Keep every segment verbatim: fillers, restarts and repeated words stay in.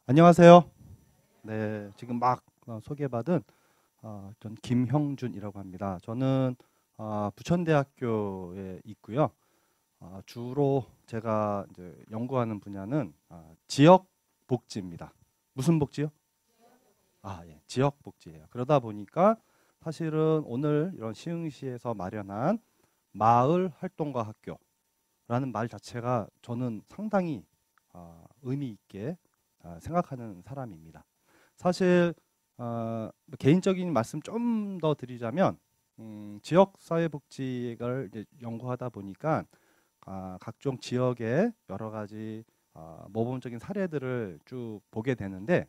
안녕하세요. 네, 지금 막 어, 소개받은 어, 전 김형준이라고 합니다. 저는 어, 부천대학교에 있고요. 어, 주로 제가 이제 연구하는 분야는 어, 지역 복지입니다. 무슨 복지요? 아, 예, 지역 복지예요. 그러다 보니까 사실은 오늘 이런 시흥시에서 마련한 마을 활동가 학교라는 말 자체가 저는 상당히 어, 의미 있게 어, 생각하는 사람입니다. 사실 어, 뭐 개인적인 말씀 좀 더 드리자면 음, 지역사회복지를 이제 연구하다 보니까 아, 각종 지역의 여러 가지 아, 모범적인 사례들을 쭉 보게 되는데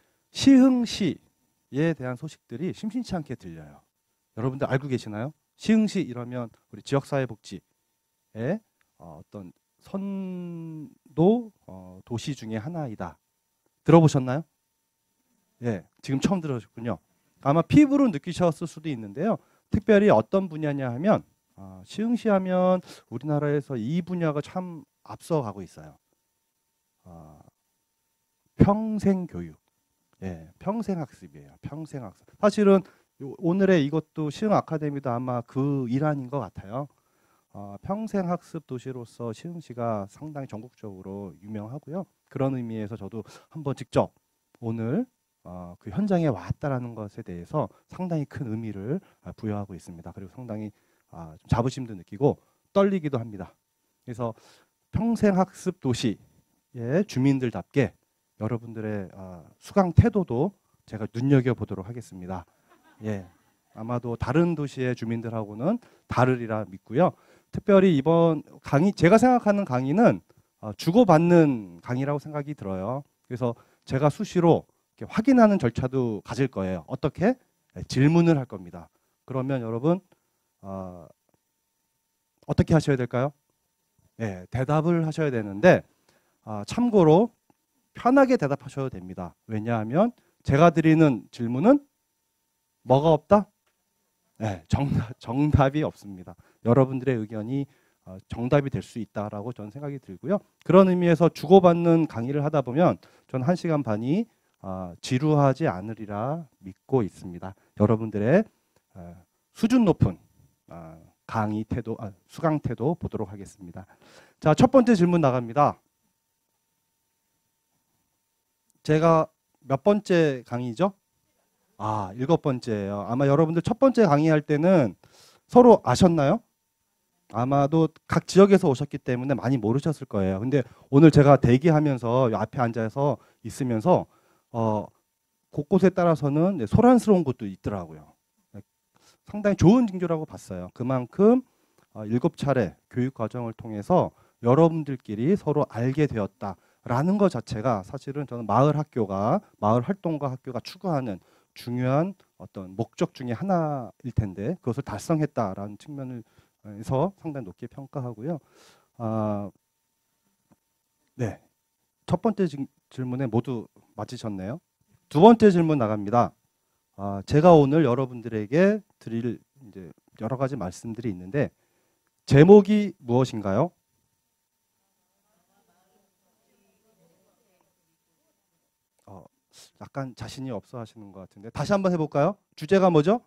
시흥시에 대한 소식들이 심심치 않게 들려요. 여러분들 알고 계시나요? 시흥시 이러면 우리 지역사회복지의 어, 어떤 선도 어, 도시 중에 하나이다. 들어보셨나요? 예, 지금 처음 들으셨군요. 아마 피부로 느끼셨을 수도 있는데요. 특별히 어떤 분야냐 하면 어, 시흥시 하면 우리나라에서 이 분야가 참 앞서가고 있어요. 어, 평생교육, 예, 평생학습이에요. 평생학습. 사실은 요- 오늘의 이것도 시흥 아카데미도 아마 그 일환인 것 같아요. 어, 평생학습 도시로서 시흥시가 상당히 전국적으로 유명하고요. 그런 의미에서 저도 한번 직접 오늘 어, 그 현장에 왔다라는 것에 대해서 상당히 큰 의미를 아, 부여하고 있습니다. 그리고 상당히 아, 좀 자부심도 느끼고 떨리기도 합니다. 그래서 평생학습 도시의 주민들답게 여러분들의 아, 수강 태도도 제가 눈여겨보도록 하겠습니다. 예, 아마도 다른 도시의 주민들하고는 다르리라 믿고요. 특별히 이번 강의, 제가 생각하는 강의는 어, 주고받는 강의라고 생각이 들어요. 그래서 제가 수시로 이렇게 확인하는 절차도 가질 거예요. 어떻게? 네, 질문을 할 겁니다. 그러면 여러분 어, 어떻게 하셔야 될까요? 네, 대답을 하셔야 되는데 아, 참고로 편하게 대답하셔도 됩니다. 왜냐하면 제가 드리는 질문은 뭐가 없다? 네, 정답, 정답이 없습니다. 여러분들의 의견이 어, 정답이 될 수 있다라고 저는 생각이 들고요. 그런 의미에서 주고받는 강의를 하다 보면 저는 한 시간 반이 어, 지루하지 않으리라 믿고 있습니다. 여러분들의 어, 수준 높은 어, 강의 태도, 아, 수강 태도 보도록 하겠습니다. 자, 첫 번째 질문 나갑니다. 제가 몇 번째 강의죠? 아, 일곱 번째예요. 아마 여러분들 첫 번째 강의할 때는 서로 아셨나요? 아마도 각 지역에서 오셨기 때문에 많이 모르셨을 거예요. 근데 오늘 제가 대기하면서 앞에 앉아서 있으면서 어, 곳곳에 따라서는 네, 소란스러운 곳도 있더라고요. 네, 상당히 좋은 징조라고 봤어요. 그만큼 어, 일곱 차례 교육 과정을 통해서 여러분들끼리 서로 알게 되었다라는 것 자체가 사실은 저는 마을 학교가 마을 활동가 학교가 추구하는 중요한 어떤 목적 중에 하나일 텐데 그것을 달성했다라는 측면을 에서 상당히 높게 평가하고요. 아, 네, 첫 번째 질- 질문에 모두 맞히셨네요. 두 번째 질문 나갑니다. 아, 제가 오늘 여러분들에게 드릴 이제 여러 가지 말씀들이 있는데 제목이 무엇인가요? 어, 약간 자신이 없어 하시는 것 같은데 다시 한번 해볼까요? 주제가 뭐죠?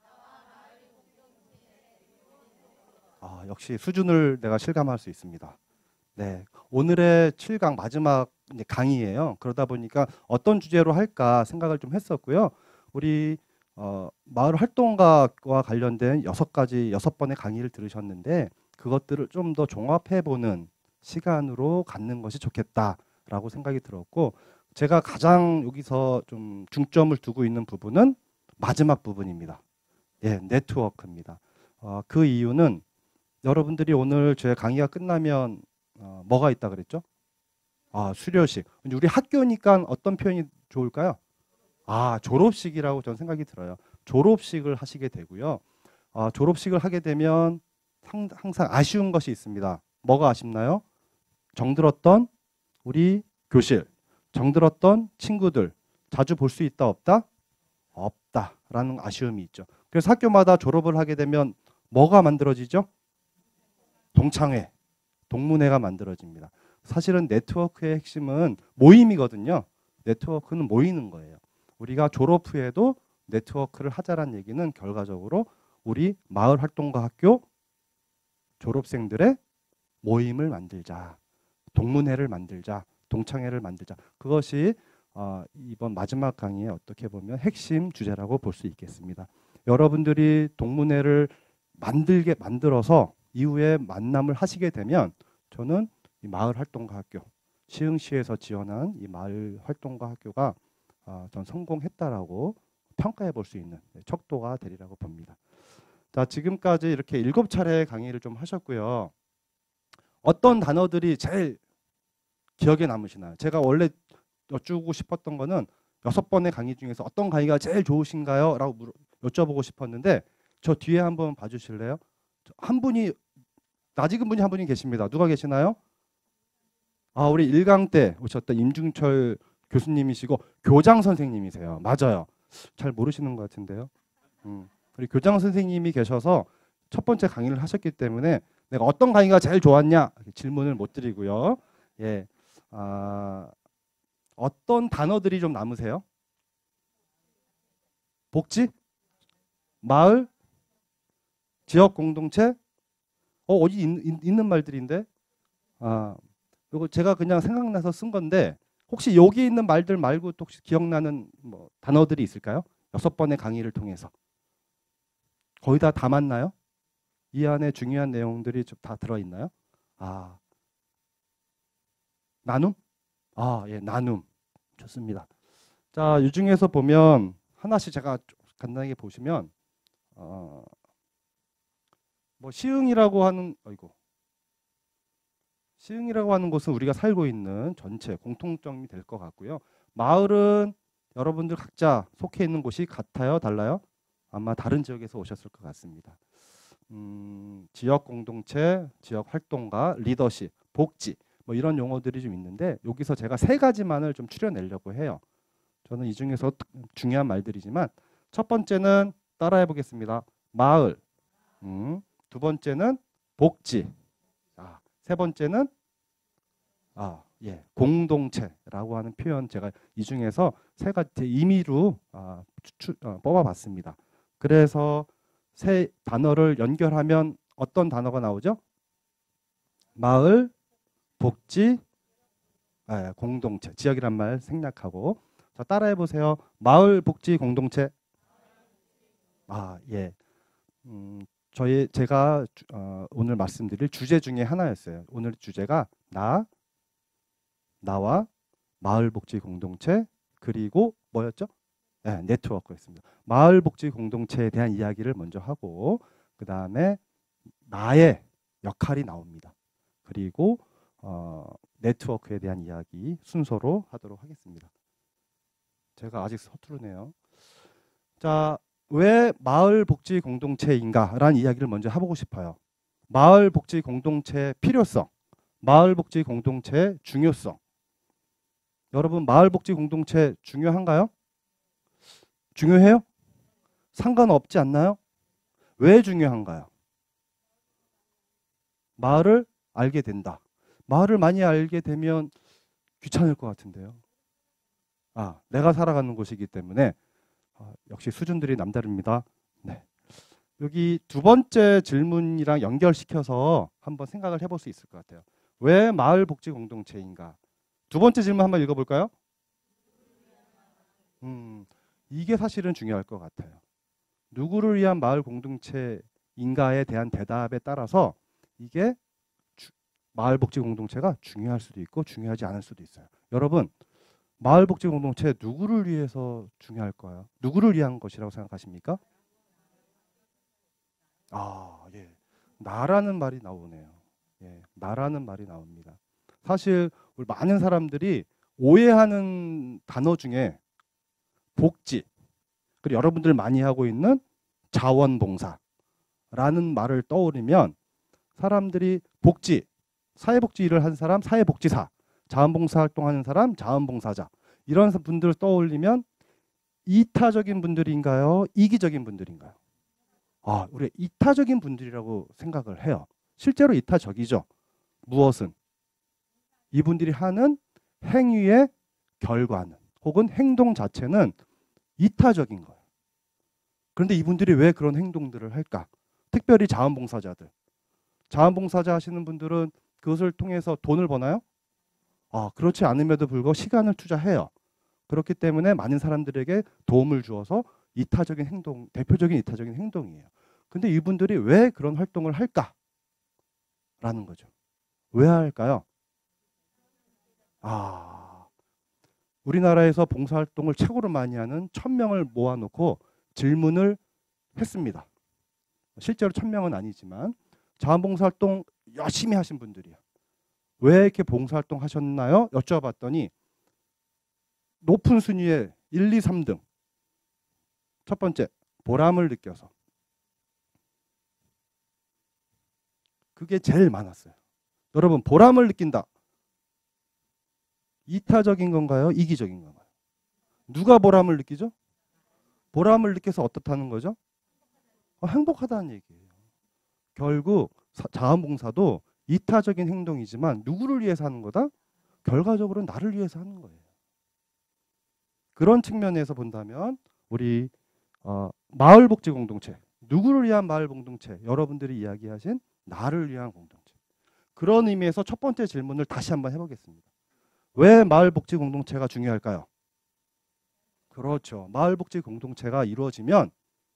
아, 역시 수준을 내가 실감할 수 있습니다. 네, 오늘의 칠 강 마지막 이제 강의예요. 그러다 보니까 어떤 주제로 할까 생각을 좀 했었고요. 우리 어, 마을 활동가와 관련된 여섯 가지 여섯 번의 강의를 들으셨는데 그것들을 좀 더 종합해 보는 시간으로 갖는 것이 좋겠다라고 생각이 들었고 제가 가장 여기서 좀 중점을 두고 있는 부분은 마지막 부분입니다. 예, 네트워크입니다. 어, 그 이유는 여러분들이 오늘 제 강의가 끝나면 어, 뭐가 있다 그랬죠? 아, 수료식. 우리 학교니까 어떤 표현이 좋을까요? 아, 졸업식이라고 저는 생각이 들어요. 졸업식을 하시게 되고요. 아, 졸업식을 하게 되면 상- 항상 아쉬운 것이 있습니다. 뭐가 아쉽나요? 정들었던 우리 교실, 정들었던 친구들, 자주 볼 수 있다 없다? 없다라는 아쉬움이 있죠. 그래서 학교마다 졸업을 하게 되면 뭐가 만들어지죠? 동창회, 동문회가 만들어집니다. 사실은 네트워크의 핵심은 모임이거든요. 네트워크는 모이는 거예요. 우리가 졸업 후에도 네트워크를 하자란 얘기는 결과적으로 우리 마을 활동가 학교 졸업생들의 모임을 만들자, 동문회를 만들자, 동창회를 만들자. 그것이 어, 이번 마지막 강의의 어떻게 보면 핵심 주제라고 볼 수 있겠습니다. 여러분들이 동문회를 만들게 만들어서 이후에 만남을 하시게 되면 저는 이 마을 활동가 학교, 시흥시에서 지원한 이 마을 활동가 학교가 어, 전 성공했다라고 평가해 볼 수 있는 척도가 되리라고 봅니다. 자, 지금까지 이렇게 일곱 차례 강의를 좀 하셨고요. 어떤 단어들이 제일 기억에 남으시나요? 제가 원래 여쭈고 싶었던 거는 여섯 번의 강의 중에서 어떤 강의가 제일 좋으신가요? 라고 물어, 여쭤보고 싶었는데 저 뒤에 한번 봐주실래요? 한 분이 낯익은 분이 한 분이 계십니다. 누가 계시나요? 아, 우리 일 강 때 오셨던 임중철 교수님이시고 교장 선생님이세요. 맞아요. 잘 모르시는 것 같은데요. 음, 우리 교장 선생님이 계셔서 첫 번째 강의를 하셨기 때문에 내가 어떤 강의가 제일 좋았냐 질문을 못 드리고요. 예, 아, 어떤 단어들이 좀 남으세요? 복지? 마을? 지역 공동체? 어, 어디 있, 있, 있는 말들인데? 아, 이거 제가 그냥 생각나서 쓴 건데 혹시 여기 있는 말들 말고 또 혹시 기억나는 뭐 단어들이 있을까요? 여섯 번의 강의를 통해서 거의 다 담았나요? 이 안에 중요한 내용들이 좀 다 들어있나요? 아, 나눔? 아, 예, 나눔. 좋습니다. 자, 이 중에서 보면 하나씩 제가 간단하게 보시면 어, 뭐 시흥이라고 하는 어이고 시흥이라고 하는 곳은 우리가 살고 있는 전체 공통점이 될 것 같고요. 마을은 여러분들 각자 속해 있는 곳이 같아요? 달라요? 아마 다른 지역에서 오셨을 것 같습니다. 음, 지역 공동체, 지역 활동가, 리더십, 복지 뭐 이런 용어들이 좀 있는데 여기서 제가 세 가지만을 좀 추려내려고 해요. 저는 이 중에서 중요한 말들이지만 첫 번째는 따라해 보겠습니다. 마을. 음, 두 번째는 복지. 아, 세 번째는 아, 예, 공동체라고 하는 표현 제가 이 중에서 세 가지 임의로 아, 추, 어, 뽑아봤습니다. 그래서 세 단어를 연결하면 어떤 단어가 나오죠? 마을, 복지, 아, 공동체, 지역이란 말 생략하고 자, 따라해 보세요. 마을, 복지, 공동체. 아, 예. 음, 저희 제가 어, 오늘 말씀드릴 주제 중에 하나였어요. 오늘 주제가 나, 나와 마을 복지 공동체 그리고 뭐였죠? 네, 네트워크였습니다. 마을 복지 공동체에 대한 이야기를 먼저 하고 그 다음에 나의 역할이 나옵니다. 그리고 어, 네트워크에 대한 이야기 순서로 하도록 하겠습니다. 제가 아직 서투르네요. 자, 왜 마을 복지 공동체인가? 라는 이야기를 먼저 해보고 싶어요. 마을 복지 공동체의 필요성, 마을 복지 공동체의 중요성. 여러분, 마을 복지 공동체 중요한가요? 중요해요? 상관없지 않나요? 왜 중요한가요? 마을을 알게 된다. 마을을 많이 알게 되면 귀찮을 것 같은데요. 아, 내가 살아가는 곳이기 때문에 아, 역시 수준들이 남다릅니다. 네. 여기 두 번째 질문이랑 연결시켜서 한번 생각을 해볼 수 있을 것 같아요. 왜 마을 복지 공동체인가? 두 번째 질문 한번 읽어볼까요? 음, 이게 사실은 중요할 것 같아요. 누구를 위한 마을 공동체인가에 대한 대답에 따라서 이게 주, 마을 복지 공동체가 중요할 수도 있고 중요하지 않을 수도 있어요. 여러분, 마을 복지 공동체 누구를 위해서 중요할까요? 누구를 위한 것이라고 생각하십니까? 아, 예. 나라는 말이 나오네요. 예, 나라는 말이 나옵니다. 사실 우리 많은 사람들이 오해하는 단어 중에 복지, 그리고 여러분들 많이 하고 있는 자원봉사라는 말을 떠올리면 사람들이 복지, 사회복지 일을 하는 사람, 사회복지사, 자원봉사 활동하는 사람, 자원봉사자 이런 분들을 떠올리면 이타적인 분들인가요? 이기적인 분들인가요? 아, 우리 이타적인 분들이라고 생각을 해요. 실제로 이타적이죠. 무엇은? 이분들이 하는 행위의 결과는 혹은 행동 자체는 이타적인 거예요. 그런데 이분들이 왜 그런 행동들을 할까? 특별히 자원봉사자들. 자원봉사자 하시는 분들은 그것을 통해서 돈을 버나요? 아, 그렇지 않음에도 불구하고 시간을 투자해요. 그렇기 때문에 많은 사람들에게 도움을 주어서 이타적인 행동, 대표적인 이타적인 행동이에요. 근데 이분들이 왜 그런 활동을 할까라는 거죠. 왜 할까요? 아, 우리나라에서 봉사활동을 최고로 많이 하는 천 명을 모아놓고 질문을 했습니다. 실제로 천 명은 아니지만 자원봉사활동 열심히 하신 분들이요. 왜 이렇게 봉사활동 하셨나요? 여쭤봤더니 높은 순위에 일, 이, 삼 등. 첫 번째, 보람을 느껴서. 그게 제일 많았어요. 여러분, 보람을 느낀다. 이타적인 건가요? 이기적인 건가요? 누가 보람을 느끼죠? 보람을 느껴서 어떻다는 거죠? 어, 행복하다는 얘기예요. 결국 사, 자원봉사도 이타적인 행동이지만 누구를 위해서 하는 거다? 결과적으로는 나를 위해서 하는 거예요. 그런 측면에서 본다면 우리 어, 마을복지공동체, 누구를 위한 마을공동체, 여러분들이 이야기하신 나를 위한 공동체. 그런 의미에서 첫 번째 질문을 다시 한번 해보겠습니다. 왜 마을복지공동체가 중요할까요? 그렇죠. 마을복지공동체가 이루어지면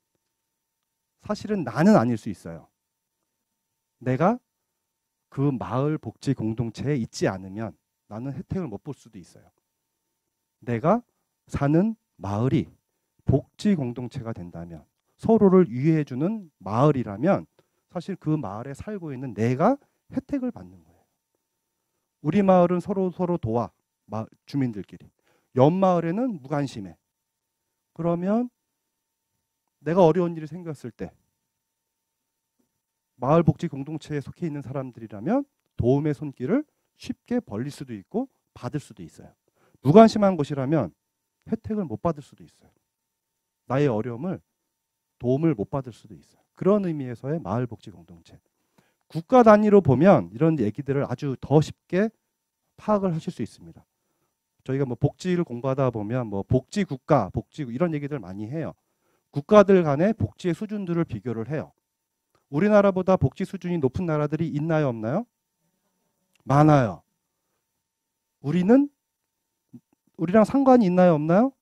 사실은 나는 아닐 수 있어요. 내가 그 마을복지공동체에 있지 않으면 나는 혜택을 못 볼 수도 있어요. 내가 사는 마을이 복지공동체가 된다면, 서로를 위해주는 마을이라면 사실 그 마을에 살고 있는 내가 혜택을 받는 거예요. 우리 마을은 서로 서로 도와, 마, 주민들끼리. 옆 마을에는 무관심해. 그러면 내가 어려운 일이 생겼을 때 마을 복지 공동체에 속해 있는 사람들이라면 도움의 손길을 쉽게 벌릴 수도 있고 받을 수도 있어요. 무관심한 곳이라면 혜택을 못 받을 수도 있어요. 나의 어려움을 도움을 못 받을 수도 있어요. 그런 의미에서의 마을 복지 공동체. 국가 단위로 보면 이런 얘기들을 아주 더 쉽게 파악을 하실 수 있습니다. 저희가 뭐 복지를 공부하다 보면 뭐 복지 국가, 복지 이런 얘기들 많이 해요. 국가들 간의 복지의 수준들을 비교를 해요. 우리나라보다 복지 수준이 높은 나라들이 있나요, 없나요? 많아요. 우리는 우리랑 상관이 있나요, 없나요?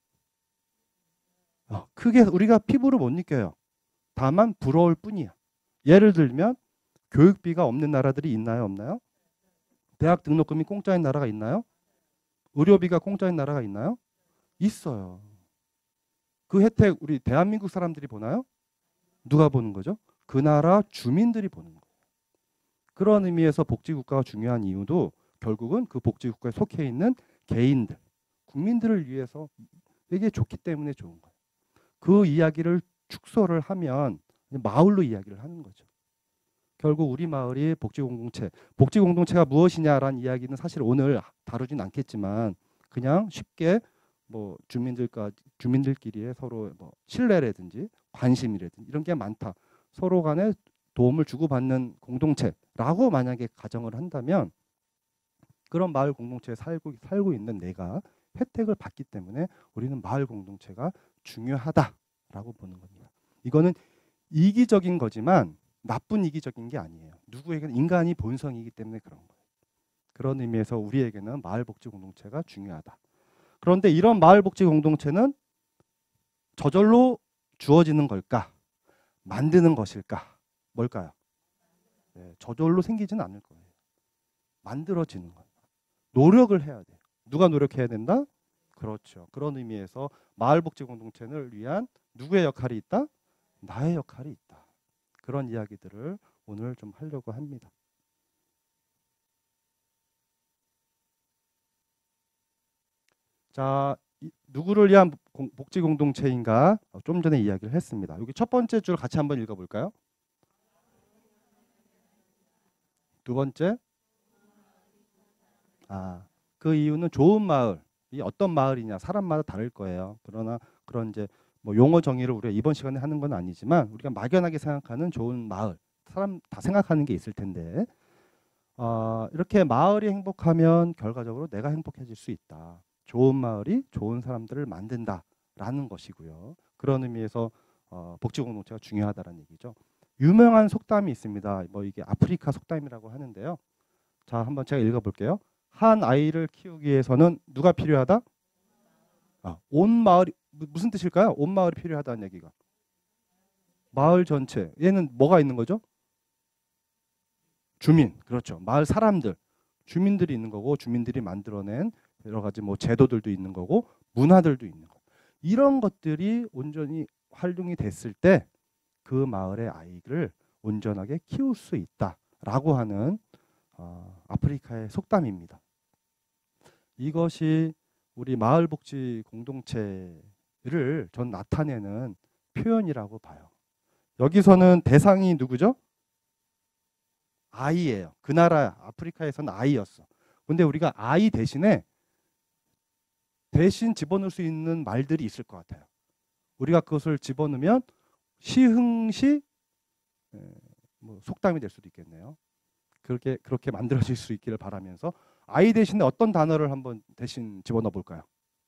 어, 크게 우리가 피부로 못 느껴요. 다만 부러울 뿐이야. 예를 들면 교육비가 없는 나라들이 있나요, 없나요? 대학 등록금이 공짜인 나라가 있나요? 의료비가 공짜인 나라가 있나요? 있어요. 그 혜택 우리 대한민국 사람들이 보나요? 누가 보는 거죠? 그 나라 주민들이 보는 거예요. 그런 의미에서 복지국가가 중요한 이유도 결국은 그 복지국가에 속해 있는 개인들, 국민들을 위해서 이게 좋기 때문에 좋은 거예요. 그 이야기를 축소를 하면 마을로 이야기를 하는 거죠. 결국 우리 마을이 복지공동체, 복지공동체가 무엇이냐라는 이야기는 사실 오늘 다루진 않겠지만 그냥 쉽게 뭐 주민들과 주민들끼리의 서로 뭐 신뢰라든지 관심이라든지 이런 게 많다. 서로 간에 도움을 주고받는 공동체라고 만약에 가정을 한다면 그런 마을 공동체에 살고 살고 있는 내가 혜택을 받기 때문에 우리는 마을 공동체가 중요하다라고 보는 겁니다. 이거는 이기적인 거지만 나쁜 이기적인 게 아니에요. 누구에게는 인간이 본성이기 때문에 그런 거예요. 그런 의미에서 우리에게는 마을 복지 공동체가 중요하다. 그런데 이런 마을 복지 공동체는 저절로 주어지는 걸까? 만드는 것일까? 뭘까요? 네, 저절로 생기지는 않을 거예요. 만들어지는 거예요. 노력을 해야 돼요. 누가 노력해야 된다? 그렇죠. 그런 의미에서 마을 복지 공동체를 위한 누구의 역할이 있다? 나의 역할이 있다. 그런 이야기들을 오늘 좀 하려고 합니다. 자, 이, 누구를 위한 공, 복지 공동체인가? 좀 전에 이야기를 했습니다. 여기 첫 번째 줄 같이 한번 읽어볼까요? 두 번째, 아, 그 이유는 좋은 마을. 이 어떤 마을이냐 사람마다 다를 거예요. 그러나 그런 이제 뭐 용어 정의를 우리가 이번 시간에 하는 건 아니지만 우리가 막연하게 생각하는 좋은 마을, 사람 다 생각하는 게 있을 텐데 어, 이렇게 마을이 행복하면 결과적으로 내가 행복해질 수 있다. 좋은 마을이 좋은 사람들을 만든다라는 것이고요. 그런 의미에서 어, 복지 공동체가 중요하다는 얘기죠. 유명한 속담이 있습니다. 뭐 이게 아프리카 속담이라고 하는데요. 자, 한번 제가 읽어볼게요. 한 아이를 키우기 위해서는 누가 필요하다? 아, 온 마을이 무슨 뜻일까요? 온 마을이 필요하다는 얘기가. 마을 전체. 얘는 뭐가 있는 거죠? 주민. 그렇죠. 마을 사람들. 주민들이 있는 거고 주민들이 만들어낸 여러 가지 뭐 제도들도 있는 거고 문화들도 있는 거. 이런 것들이 온전히 활용이 됐을 때 그 마을의 아이를 온전하게 키울 수 있다라고 하는 어, 아프리카의 속담입니다. 이것이 우리 마을복지 공동체를 전 나타내는 표현이라고 봐요. 여기서는 대상이 누구죠? 아이예요. 그 나라 아프리카에서는 아이였어. 근데 우리가 아이 대신에 대신 집어넣을 수 있는 말들이 있을 것 같아요. 우리가 그것을 집어넣으면 시흥시 뭐 속담이 될 수도 있겠네요. 그렇게 그렇게 만들어질 수 있기를 바라면서 아이 대신에 어떤 단어를 한번 대신 집어넣어 볼까요?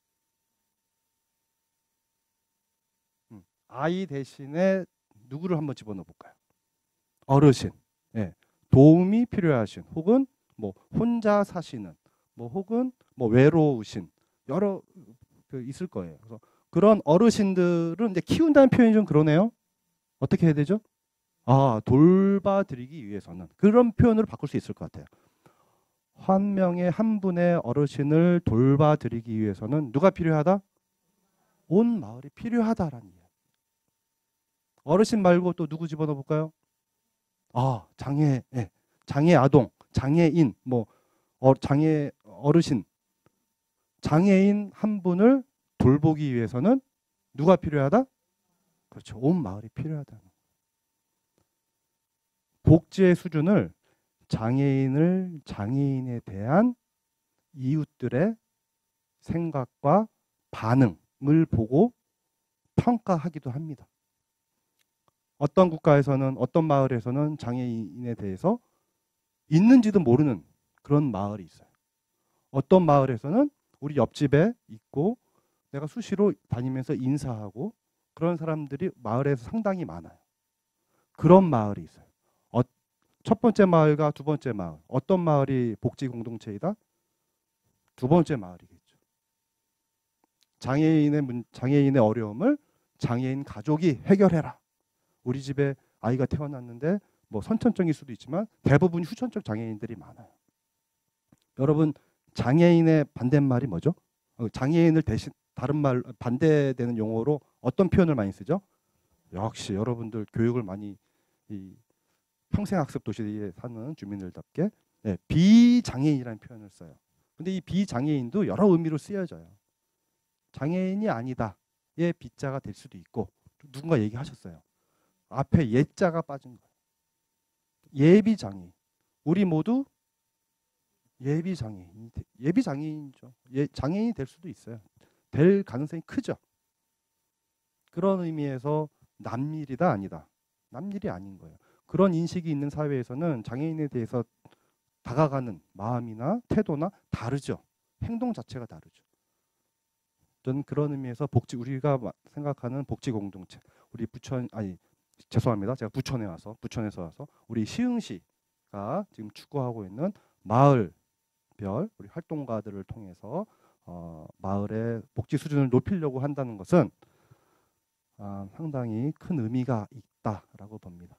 음, 아이 대신에 누구를 한번 집어넣어 볼까요? 어르신. 예. 도움이 필요하신 혹은 뭐 혼자 사시는 뭐 혹은 뭐 외로우신 여러 그 있을 거예요. 그래서 그런 어르신들은 이제 키운다는 표현이 좀 그러네요. 어떻게 해야 되죠? 아, 돌봐드리기 위해서는 그런 표현으로 바꿀 수 있을 것 같아요. 한 명의 한 분의 어르신을 돌봐드리기 위해서는 누가 필요하다? 온 마을이 필요하다라는 얘기예요. 어르신 말고 또 누구 집어넣어 볼까요? 아, 장애, 예. 장애 아동, 장애인, 뭐 어, 장애 어르신, 장애인 한 분을 돌보기 위해서는 누가 필요하다? 그렇죠. 온 마을이 필요하다. 복지의 수준을 장애인을 장애인에 대한 이웃들의 생각과 반응을 보고 평가하기도 합니다. 어떤 국가에서는 어떤 마을에서는 장애인에 대해서 있는지도 모르는 그런 마을이 있어요. 어떤 마을에서는 우리 옆집에 있고 내가 수시로 다니면서 인사하고 그런 사람들이 마을에서 상당히 많아요. 그런 마을이 있어요. 어, 첫 번째 마을과 두 번째 마을. 어떤 마을이 복지 공동체이다? 두 번째 마을이겠죠. 장애인의 문, 장애인의 어려움을 장애인 가족이 해결해라. 우리 집에 아이가 태어났는데 뭐 선천적일 수도 있지만 대부분 후천적 장애인들이 많아요. 여러분 장애인의 반대말이 뭐죠? 장애인을 대신 다른 말 반대되는 용어로 어떤 표현을 많이 쓰죠? 역시 여러분들 교육을 많이 이 평생학습 도시에 사는 주민들답게 네, 비장애인이라는 표현을 써요. 근데 이 비장애인도 여러 의미로 쓰여져요. 장애인이 아니다의 비자가 될 수도 있고 누군가 얘기하셨어요. 앞에 예자가 빠진 거예요. 예비장애인. 우리 모두 예비장애인. 예비장애인이죠. 예, 장애인이 될 수도 있어요. 될 가능성이 크죠. 그런 의미에서 남일이다 아니다. 남일이 아닌 거예요. 그런 인식이 있는 사회에서는 장애인에 대해서 다가가는 마음이나 태도나 다르죠. 행동 자체가 다르죠. 저는 그런 의미에서 복지 우리가 생각하는 복지 공동체, 우리 부천 아니 죄송합니다. 제가 부천에 와서 부천에서 와서 우리 시흥시가 지금 추구하고 있는 마을별 우리 활동가들을 통해서 어, 마을의 복지 수준을 높이려고 한다는 것은 아, 상당히 큰 의미가 있다라고 봅니다.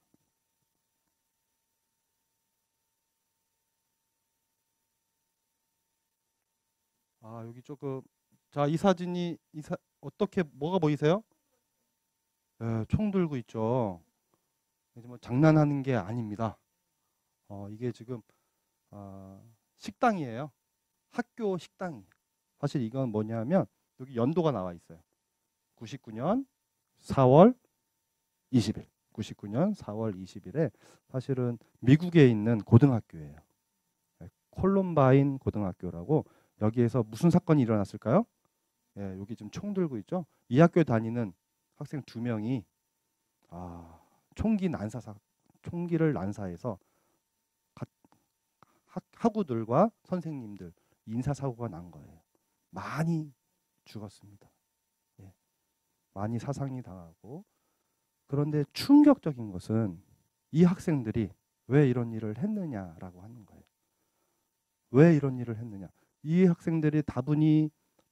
아 여기 조금 자 이 사진이 이 사, 어떻게 뭐가 보이세요? 예, 총 들고 있죠. 이제 뭐 장난하는 게 아닙니다. 어, 이게 지금 어, 식당이에요. 학교 식당이. 사실 이건 뭐냐면 여기 연도가 나와 있어요. 구십구 년 사월 이십일. 구십구 년 사월 이십일에 사실은 미국에 있는 고등학교예요. 콜럼바인 고등학교라고 여기에서 무슨 사건이 일어났을까요? 예, 여기 지금 총 들고 있죠. 이 학교에 다니는 학생 두 명이 아, 총기 난사사 총기를 난사해서 학, 학우들과 선생님들 인사사고가 난 거예요. 많이 죽었습니다. 예. 많이 사상이 당하고. 그런데 충격적인 것은 이 학생들이 왜 이런 일을 했느냐라고 하는 거예요. 왜 이런 일을 했느냐. 이 학생들이 다분히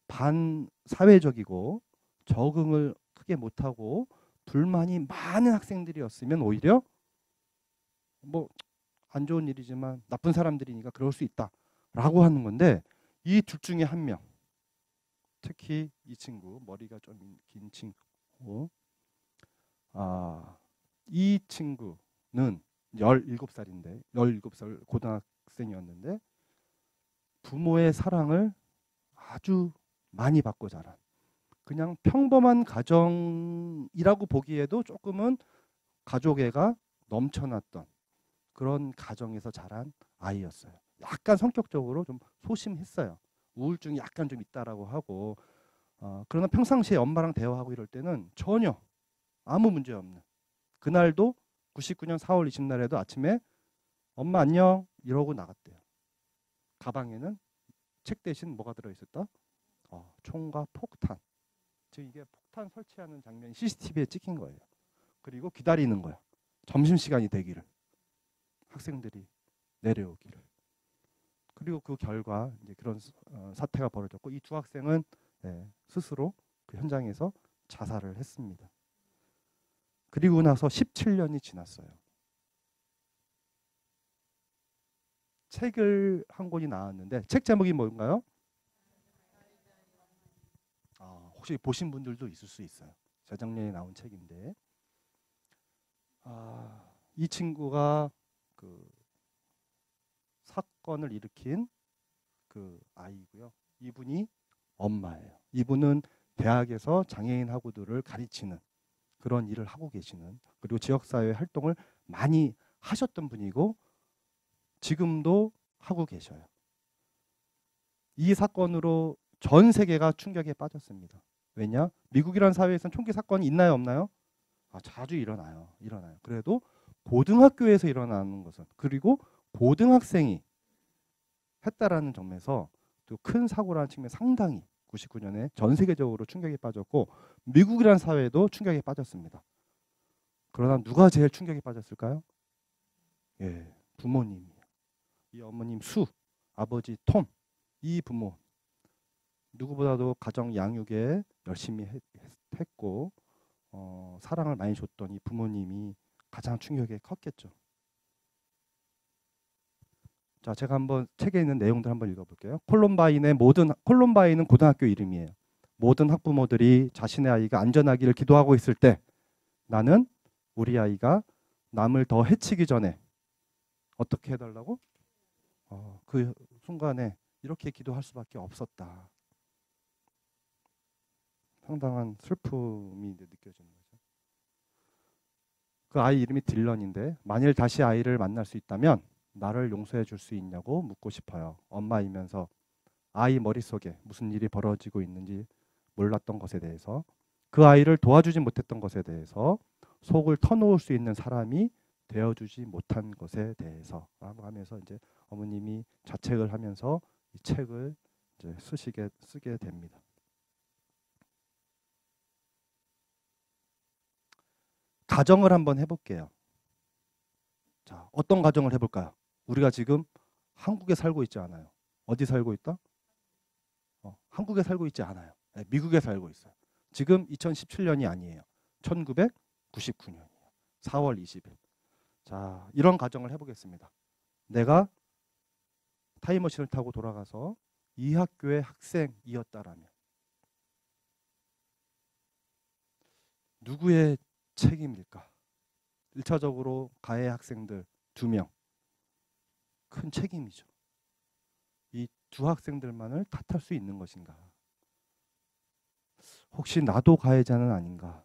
반사회적이고 적응을 크게 못하고 불만이 많은 학생들이었으면 오히려 뭐 안 좋은 일이지만 나쁜 사람들이니까 그럴 수 있다라고 하는 건데, 이 둘 중에 한 명, 특히 이 친구, 머리가 좀 긴 친구, 아, 이 친구는 열일곱 살인데 열일곱 살 고등학생이었는데 부모의 사랑을 아주 많이 받고 자란, 그냥 평범한 가정이라고 보기에도 조금은 가족애가 넘쳐났던 그런 가정에서 자란 아이였어요. 약간 성격적으로 좀 소심했어요. 우울증이 약간 좀 있다라고 하고, 어, 그러나 평상시에 엄마랑 대화하고 이럴 때는 전혀 아무 문제 없는, 그날도 구십구 년 사월 이십 날에도 아침에 엄마 안녕 이러고 나갔대요. 가방에는 책 대신 뭐가 들어있었다? 어, 총과 폭탄. 즉 이게 폭탄 설치하는 장면이 씨씨티비에 찍힌 거예요. 그리고 기다리는 거야. 점심시간이 되기를, 학생들이 내려오기를. 그리고 그 결과 이제 그런 어, 사태가 벌어졌고, 이 두 학생은 예, 스스로 그 현장에서 자살을 했습니다. 그리고 나서 십칠 년이 지났어요. 책을 한 권이 나왔는데 책 제목이 뭔가요? 아, 혹시 보신 분들도 있을 수 있어요. 재작년에 나온 책인데, 아, 이 친구가 그 사건을 일으킨 그 아이고요. 이분이 엄마예요. 이분은 대학에서 장애인 학우들을 가르치는 그런 일을 하고 계시는, 그리고 지역사회 활동을 많이 하셨던 분이고 지금도 하고 계셔요. 이 사건으로 전 세계가 충격에 빠졌습니다. 왜냐? 미국이라는 사회에서는 총기 사건이 있나요, 없나요? 아, 자주 일어나요. 일어나요. 그래도 고등학교에서 일어나는 것은, 그리고 고등학생이 했다라는 점에서 또 큰 사고라는 측면, 상당히 구십구 년에 전 세계적으로 충격에 빠졌고 미국이라는 사회도 충격에 빠졌습니다. 그러나 누가 제일 충격에 빠졌을까요? 예, 부모님이에요. 이 어머님 수, 아버지 톰, 이 부모 누구보다도 가정 양육에 열심히 했, 했고 어, 사랑을 많이 줬던 이 부모님이 가장 충격에 컸겠죠. 자, 제가 한번 책에 있는 내용들 한번 읽어볼게요. 콜럼바인의 모든, 콜럼바인은 고등학교 이름이에요. 모든 학부모들이 자신의 아이가 안전하기를 기도하고 있을 때 나는 우리 아이가 남을 더 해치기 전에 어떻게 해달라고? 어, 그 순간에 이렇게 기도할 수밖에 없었다. 상당한 슬픔이 느껴지는 거죠. 그 아이 이름이 딜런인데, 만일 다시 아이를 만날 수 있다면 나를 용서해 줄 수 있냐고 묻고 싶어요. 엄마이면서 아이 머릿속에 무슨 일이 벌어지고 있는지 몰랐던 것에 대해서, 그 아이를 도와주지 못했던 것에 대해서, 속을 터놓을 수 있는 사람이 되어주지 못한 것에 대해서 라고 하면서 이제 어머님이 자책을 하면서 이 책을 이제 쓰시게 쓰게 됩니다. 가정을 한번 해볼게요. 자, 어떤 가정을 해볼까요? 우리가 지금 한국에 살고 있지 않아요. 어디 살고 있다? 어, 한국에 살고 있지 않아요. 네, 미국에 살고 있어요. 지금 이천십칠 년이 아니에요. 천구백구십구 년이에요. 사월 이십일. 자, 이런 가정을 해보겠습니다. 내가 타임머신을 타고 돌아가서 이 학교의 학생이었다라면 누구의 책임일까? 일 차적으로 가해 학생들 두 명. 큰 책임이죠. 이 두 학생들만을 탓할 수 있는 것인가? 혹시 나도 가해자는 아닌가?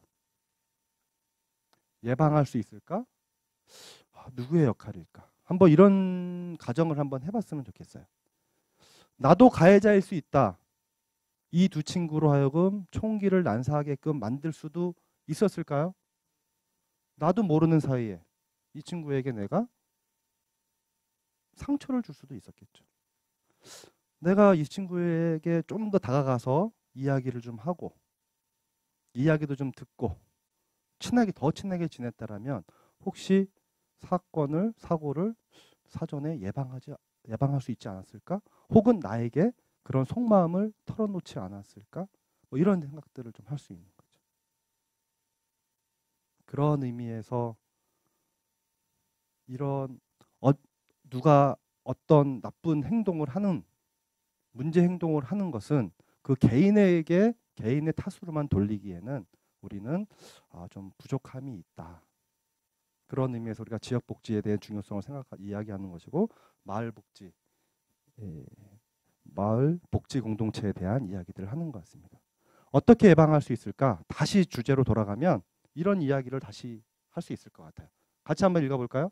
예방할 수 있을까? 아, 누구의 역할일까? 한번 이런 가정을 한번 해봤으면 좋겠어요. 나도 가해자일 수 있다. 이 두 친구로 하여금 총기를 난사하게끔 만들 수도 있었을까요? 나도 모르는 사이에 이 친구에게 내가 상처를 줄 수도 있었겠죠. 내가 이 친구에게 좀 더 다가가서 이야기를 좀 하고 이야기도 좀 듣고 친하게 더 친하게 지냈다라면 혹시 사건을 사고를 사전에 예방하지 예방할 수 있지 않았을까? 혹은 나에게 그런 속마음을 털어놓지 않았을까? 뭐 이런 생각들을 좀 할 수 있는 거죠. 그런 의미에서 이런 어, 누가 어떤 나쁜 행동을 하는 문제 행동을 하는 것은 그 개인에게 개인의 탓으로만 돌리기에는 우리는 아, 좀 부족함이 있다. 그런 의미에서 우리가 지역 복지에 대한 중요성을 생각 이야기하는 것이고 마을 복지, 예, 마을 복지 공동체에 대한 이야기들을 하는 것 같습니다. 어떻게 예방할 수 있을까? 다시 주제로 돌아가면 이런 이야기를 다시 할 수 있을 것 같아요. 같이 한번 읽어볼까요?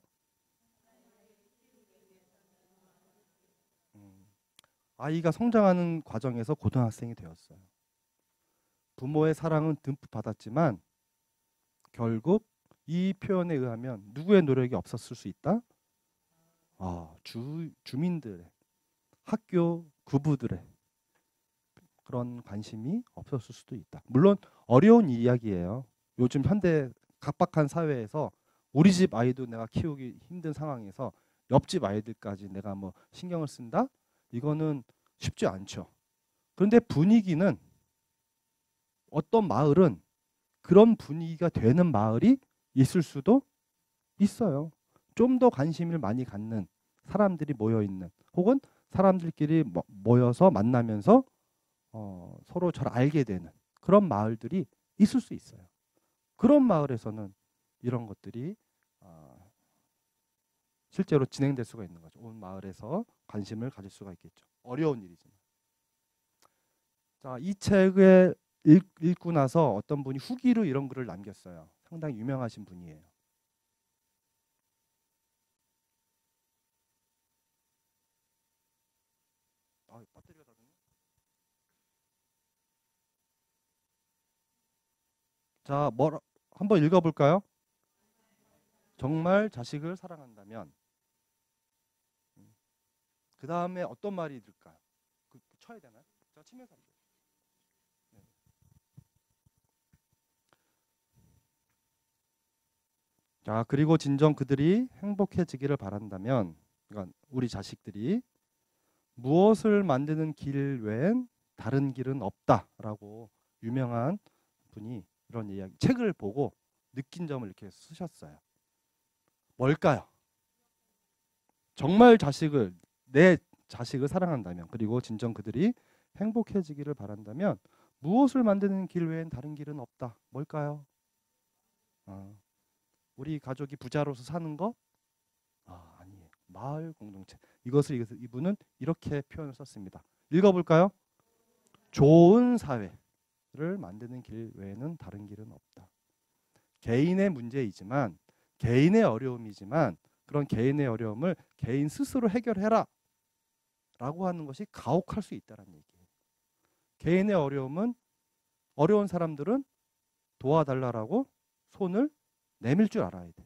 음, 아이가 성장하는 과정에서 고등학생이 되었어요. 부모의 사랑은 듬뿍 받았지만 결국 이 표현에 의하면 누구의 노력이 없었을 수 있다? 아, 주, 주민들의 학교 구부들의 그런 관심이 없었을 수도 있다. 물론 어려운 이야기예요. 요즘 현대 각박한 사회에서 우리 집 아이도 내가 키우기 힘든 상황에서 옆집 아이들까지 내가 뭐 신경을 쓴다? 이거는 쉽지 않죠. 그런데 분위기는 어떤 마을은 그런 분위기가 되는 마을이 있을 수도 있어요. 좀 더 관심을 많이 갖는 사람들이 모여 있는 혹은 사람들끼리 모- 모여서 만나면서 어, 서로 잘 알게 되는 그런 마을들이 있을 수 있어요. 그런 마을에서는 이런 것들이 어, 실제로 진행될 수가 있는 거죠. 온 마을에서 관심을 가질 수가 있겠죠. 어려운 일이지만. 자, 이 책을 읽, 읽고 나서 어떤 분이 후기로 이런 글을 남겼어요. 상당히 유명하신 분이에요. 아, 배터리가 다 됐네. 자, 뭐라 한번 읽어볼까요? 정말 자식을 사랑한다면 음, 그 다음에 어떤 말이 들까요? 그, 그 쳐야 되나요? 제가 치면서 할게요. 네. 자, 그리고 진정 그들이 행복해지기를 바란다면, 그러니까 우리 자식들이 무엇을 만드는 길 외엔 다른 길은 없다라고 유명한 분이 이런 이야기 책을 보고 느낀 점을 이렇게 쓰셨어요. 뭘까요? 정말 자식을 내 자식을 사랑한다면 그리고 진정 그들이 행복해지기를 바란다면 무엇을 만드는 길 외엔 다른 길은 없다. 뭘까요? 아, 우리 가족이 부자로서 사는 거? 아, 아니에요. 마을 공동체. 이것을 이것을 이분은 이렇게 표현을 썼습니다. 읽어볼까요? 좋은 사회를 만드는 길 외에는 다른 길은 없다. 개인의 문제이지만 개인의 어려움이지만 그런 개인의 어려움을 개인 스스로 해결해라 라고 하는 것이 가혹할 수 있다는 얘기예요. 개인의 어려움은 어려운 사람들은 도와달라고 손을 내밀 줄 알아야 돼.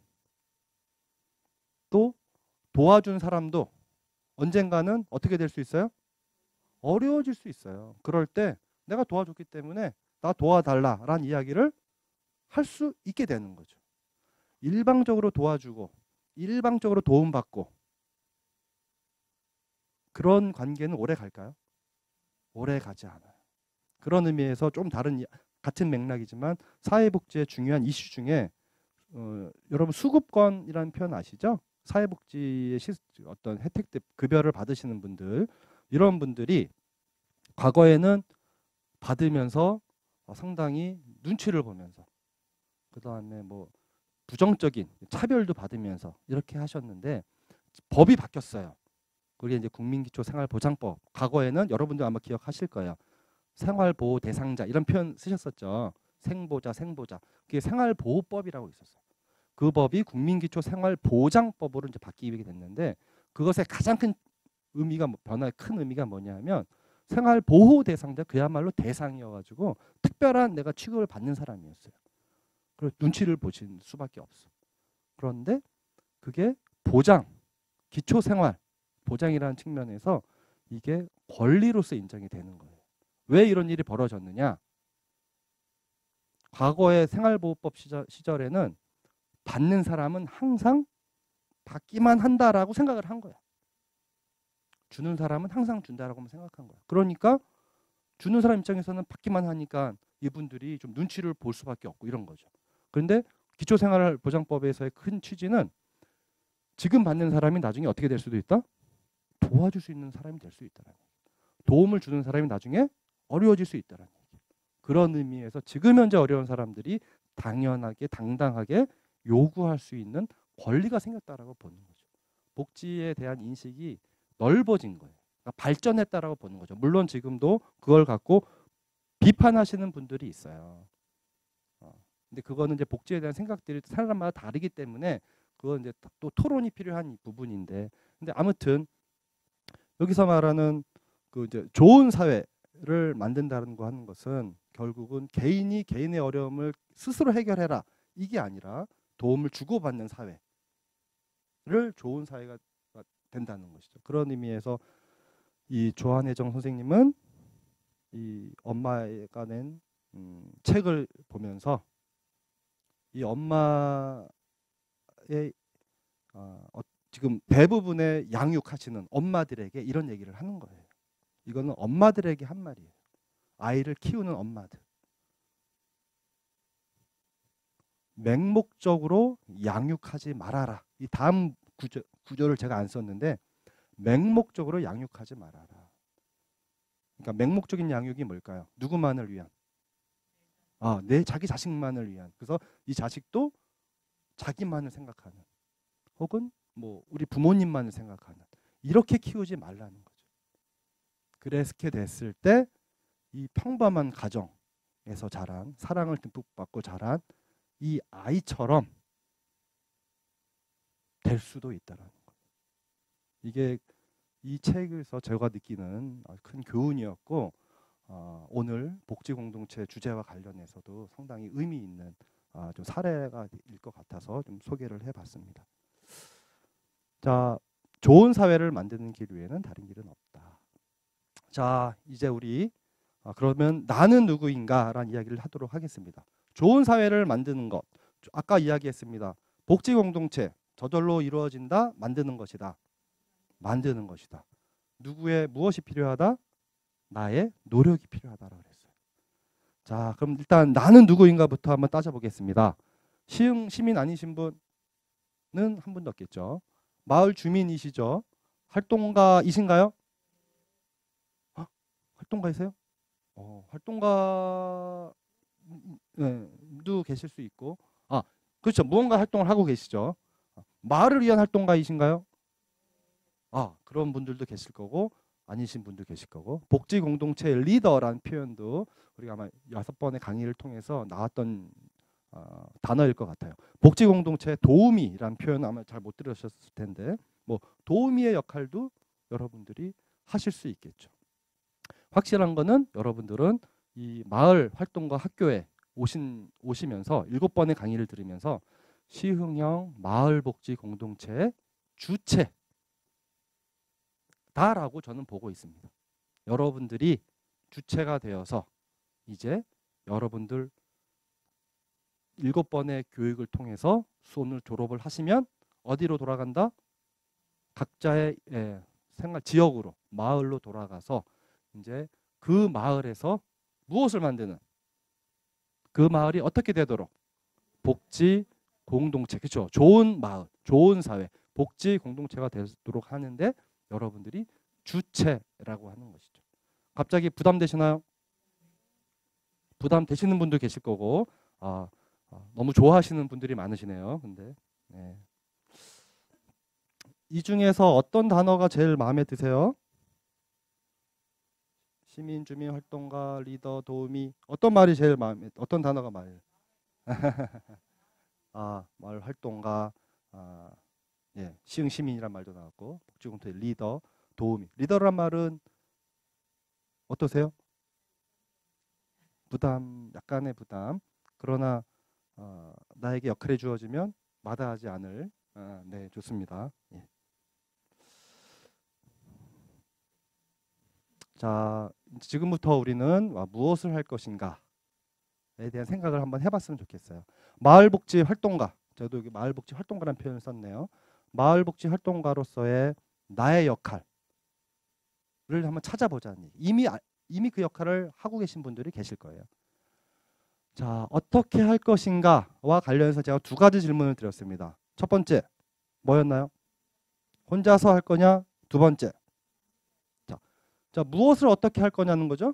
또 도와준 사람도 언젠가는 어떻게 될 수 있어요? 어려워질 수 있어요. 그럴 때 내가 도와줬기 때문에 나 도와달라라는 이야기를 할 수 있게 되는 거죠. 일방적으로 도와주고 일방적으로 도움받고 그런 관계는 오래 갈까요? 오래 가지 않아요. 그런 의미에서 좀 다른 같은 맥락이지만 사회복지의 중요한 이슈 중에 어, 여러분 수급권이라는 표현 아시죠? 사회복지의 시, 어떤 혜택들 급여를 받으시는 분들 이런 분들이 과거에는 받으면서 어, 상당히 눈치를 보면서 그 다음에 뭐 부정적인 차별도 받으면서 이렇게 하셨는데 법이 바뀌었어요. 그게 이제 국민기초생활보장법. 과거에는 여러분들 아마 기억하실 거예요. 생활보호 대상자 이런 표현 쓰셨었죠. 생보자, 생보자. 그게 생활보호법이라고 있었어요. 그 법이 국민기초생활보장법으로 이제 바뀌게 됐는데 그것의 가장 큰 의미가 변화의 큰 의미가 뭐냐면 생활보호 대상자 그야말로 대상이어가지고 특별한 내가 취급을 받는 사람이었어요. 그래서 눈치를 보신 수밖에 없어. 그런데 그게 보장, 기초생활 보장이라는 측면에서 이게 권리로서 인정이 되는 거예요. 왜 이런 일이 벌어졌느냐? 과거의 생활보호법 시절, 시절에는 받는 사람은 항상 받기만 한다라고 생각을 한 거야. 주는 사람은 항상 준다라고만 생각한 거야. 그러니까 주는 사람 입장에서는 받기만 하니까 이분들이 좀 눈치를 볼 수밖에 없고 이런 거죠. 그런데 기초생활보장법에서의 큰 취지는 지금 받는 사람이 나중에 어떻게 될 수도 있다? 도와줄 수 있는 사람이 될 수 있다는 거예요. 도움을 주는 사람이 나중에 어려워질 수 있다는 거예요. 그런 의미에서 지금 현재 어려운 사람들이 당연하게 당당하게 요구할 수 있는 권리가 생겼다라고 보는 거죠. 복지에 대한 인식이 넓어진 거예요. 그러니까 발전했다라고 보는 거죠. 물론 지금도 그걸 갖고 비판하시는 분들이 있어요. 어. 근데 그거는 이제 복지에 대한 생각들이 사람마다 다르기 때문에 그건 이제 또 토론이 필요한 부분인데, 근데 아무튼 여기서 말하는 그 이제 좋은 사회를 만든다는 거 하는 것은 결국은 개인이 개인의 어려움을 스스로 해결해라 이게 아니라 도움을 주고받는 사회를 좋은 사회가 된다는 것이죠. 그런 의미에서 이 조한혜정 선생님은 이 엄마가 낸 음, 책을 보면서 이 엄마의 어, 지금 대부분의 양육하시는 엄마들에게 이런 얘기를 하는 거예요. 이거는 엄마들에게 한 말이에요. 아이를 키우는 엄마들. 맹목적으로 양육하지 말아라. 이 다음 구조, 구조를 제가 안 썼는데 맹목적으로 양육하지 말아라. 그러니까 맹목적인 양육이 뭘까요? 누구만을 위한? 아, 내 자기 자식만을 위한. 그래서 이 자식도 자기만을 생각하는, 혹은 뭐 우리 부모님만을 생각하는, 이렇게 키우지 말라는 거죠. 그렇게 됐을 때 이 평범한 가정에서 자란, 사랑을 듬뿍 받고 자란 이 아이처럼 될 수도 있다는 거예요. 이게 이 책에서 제가 느끼는 큰 교훈이었고, 어, 오늘 복지공동체 주제와 관련해서도 상당히 의미 있는 어, 좀 사례가 일 것 같아서 좀 소개를 해봤습니다. 자, 좋은 사회를 만드는 길 외에는 다른 길은 없다. 자, 이제 우리 어, 그러면 나는 누구인가라는 이야기를 하도록 하겠습니다. 좋은 사회를 만드는 것, 아까 이야기했습니다. 복지공동체, 저절로 이루어진다, 만드는 것이다. 만드는 것이다. 누구의 무엇이 필요하다? 나의 노력이 필요하다라고 그랬어요. 자, 그럼 일단 나는 누구인가부터 한번 따져보겠습니다. 시흥 시민 아니신 분은 한 분도 없겠죠. 마을 주민이시죠? 활동가이신가요? 어? 활동가이세요? 어, 활동가도 네, 계실 수 있고, 아, 그렇죠. 무언가 활동을 하고 계시죠. 마을을 위한 활동가이신가요? 아, 그런 분들도 계실 거고 아니신 분도 계실 거고, 복지 공동체 리더라는 표현도 우리가 아마 여섯 번의 강의를 통해서 나왔던 어, 단어일 것 같아요. 복지 공동체 도우미라는 표현은 아마 잘 못 들으셨을 텐데, 뭐 도우미의 역할도 여러분들이 하실 수 있겠죠. 확실한 거는 여러분들은 이 마을 활동가 학교에 오신, 오시면서 일곱 번의 강의를 들으면서 시흥형 마을복지 공동체의 주체다라고 저는 보고 있습니다. 여러분들이 주체가 되어서 이제 여러분들 일곱 번의 교육을 통해서 수원을 졸업을 하시면 어디로 돌아간다? 각자의 예, 생활 지역으로, 마을로 돌아가서 이제 그 마을에서 무엇을 만드는, 그 마을이 어떻게 되도록 복지 공동체, 그렇죠? 좋은 마을, 좋은 사회, 복지 공동체가 되도록 하는데 여러분들이 주체라고 하는 것이죠. 갑자기 부담되시나요? 부담되시는 분도 계실 거고, 아, 아, 너무 좋아하시는 분들이 많으시네요. 근데 네. 이 중에서 어떤 단어가 제일 마음에 드세요? 시민, 주민, 활동가, 리더, 도우미, 어떤 말이 제일 마음에, 어떤 단어가 마음에? 아, 마을 활동가, 아, 예, 시흥 시민이란 말도 나왔고, 복지공동체 리더, 도우미. 리더란 말은 어떠세요? 부담, 약간의 부담. 그러나 어, 나에게 역할이 주어지면 마다하지 않을. 아, 네, 좋습니다. 예. 자, 지금부터 우리는 무엇을 할 것인가에 대한 생각을 한번 해봤으면 좋겠어요. 마을복지 활동가, 저도 여기 마을복지 활동가라는 표현을 썼네요. 마을복지 활동가로서의 나의 역할을 한번 찾아보자는 얘기. 이미 이미 그 역할을 하고 계신 분들이 계실 거예요. 자, 어떻게 할 것인가와 관련해서 제가 두 가지 질문을 드렸습니다. 첫 번째, 뭐였나요? 혼자서 할 거냐? 두 번째, 자, 자 무엇을 어떻게 할 거냐는 거죠?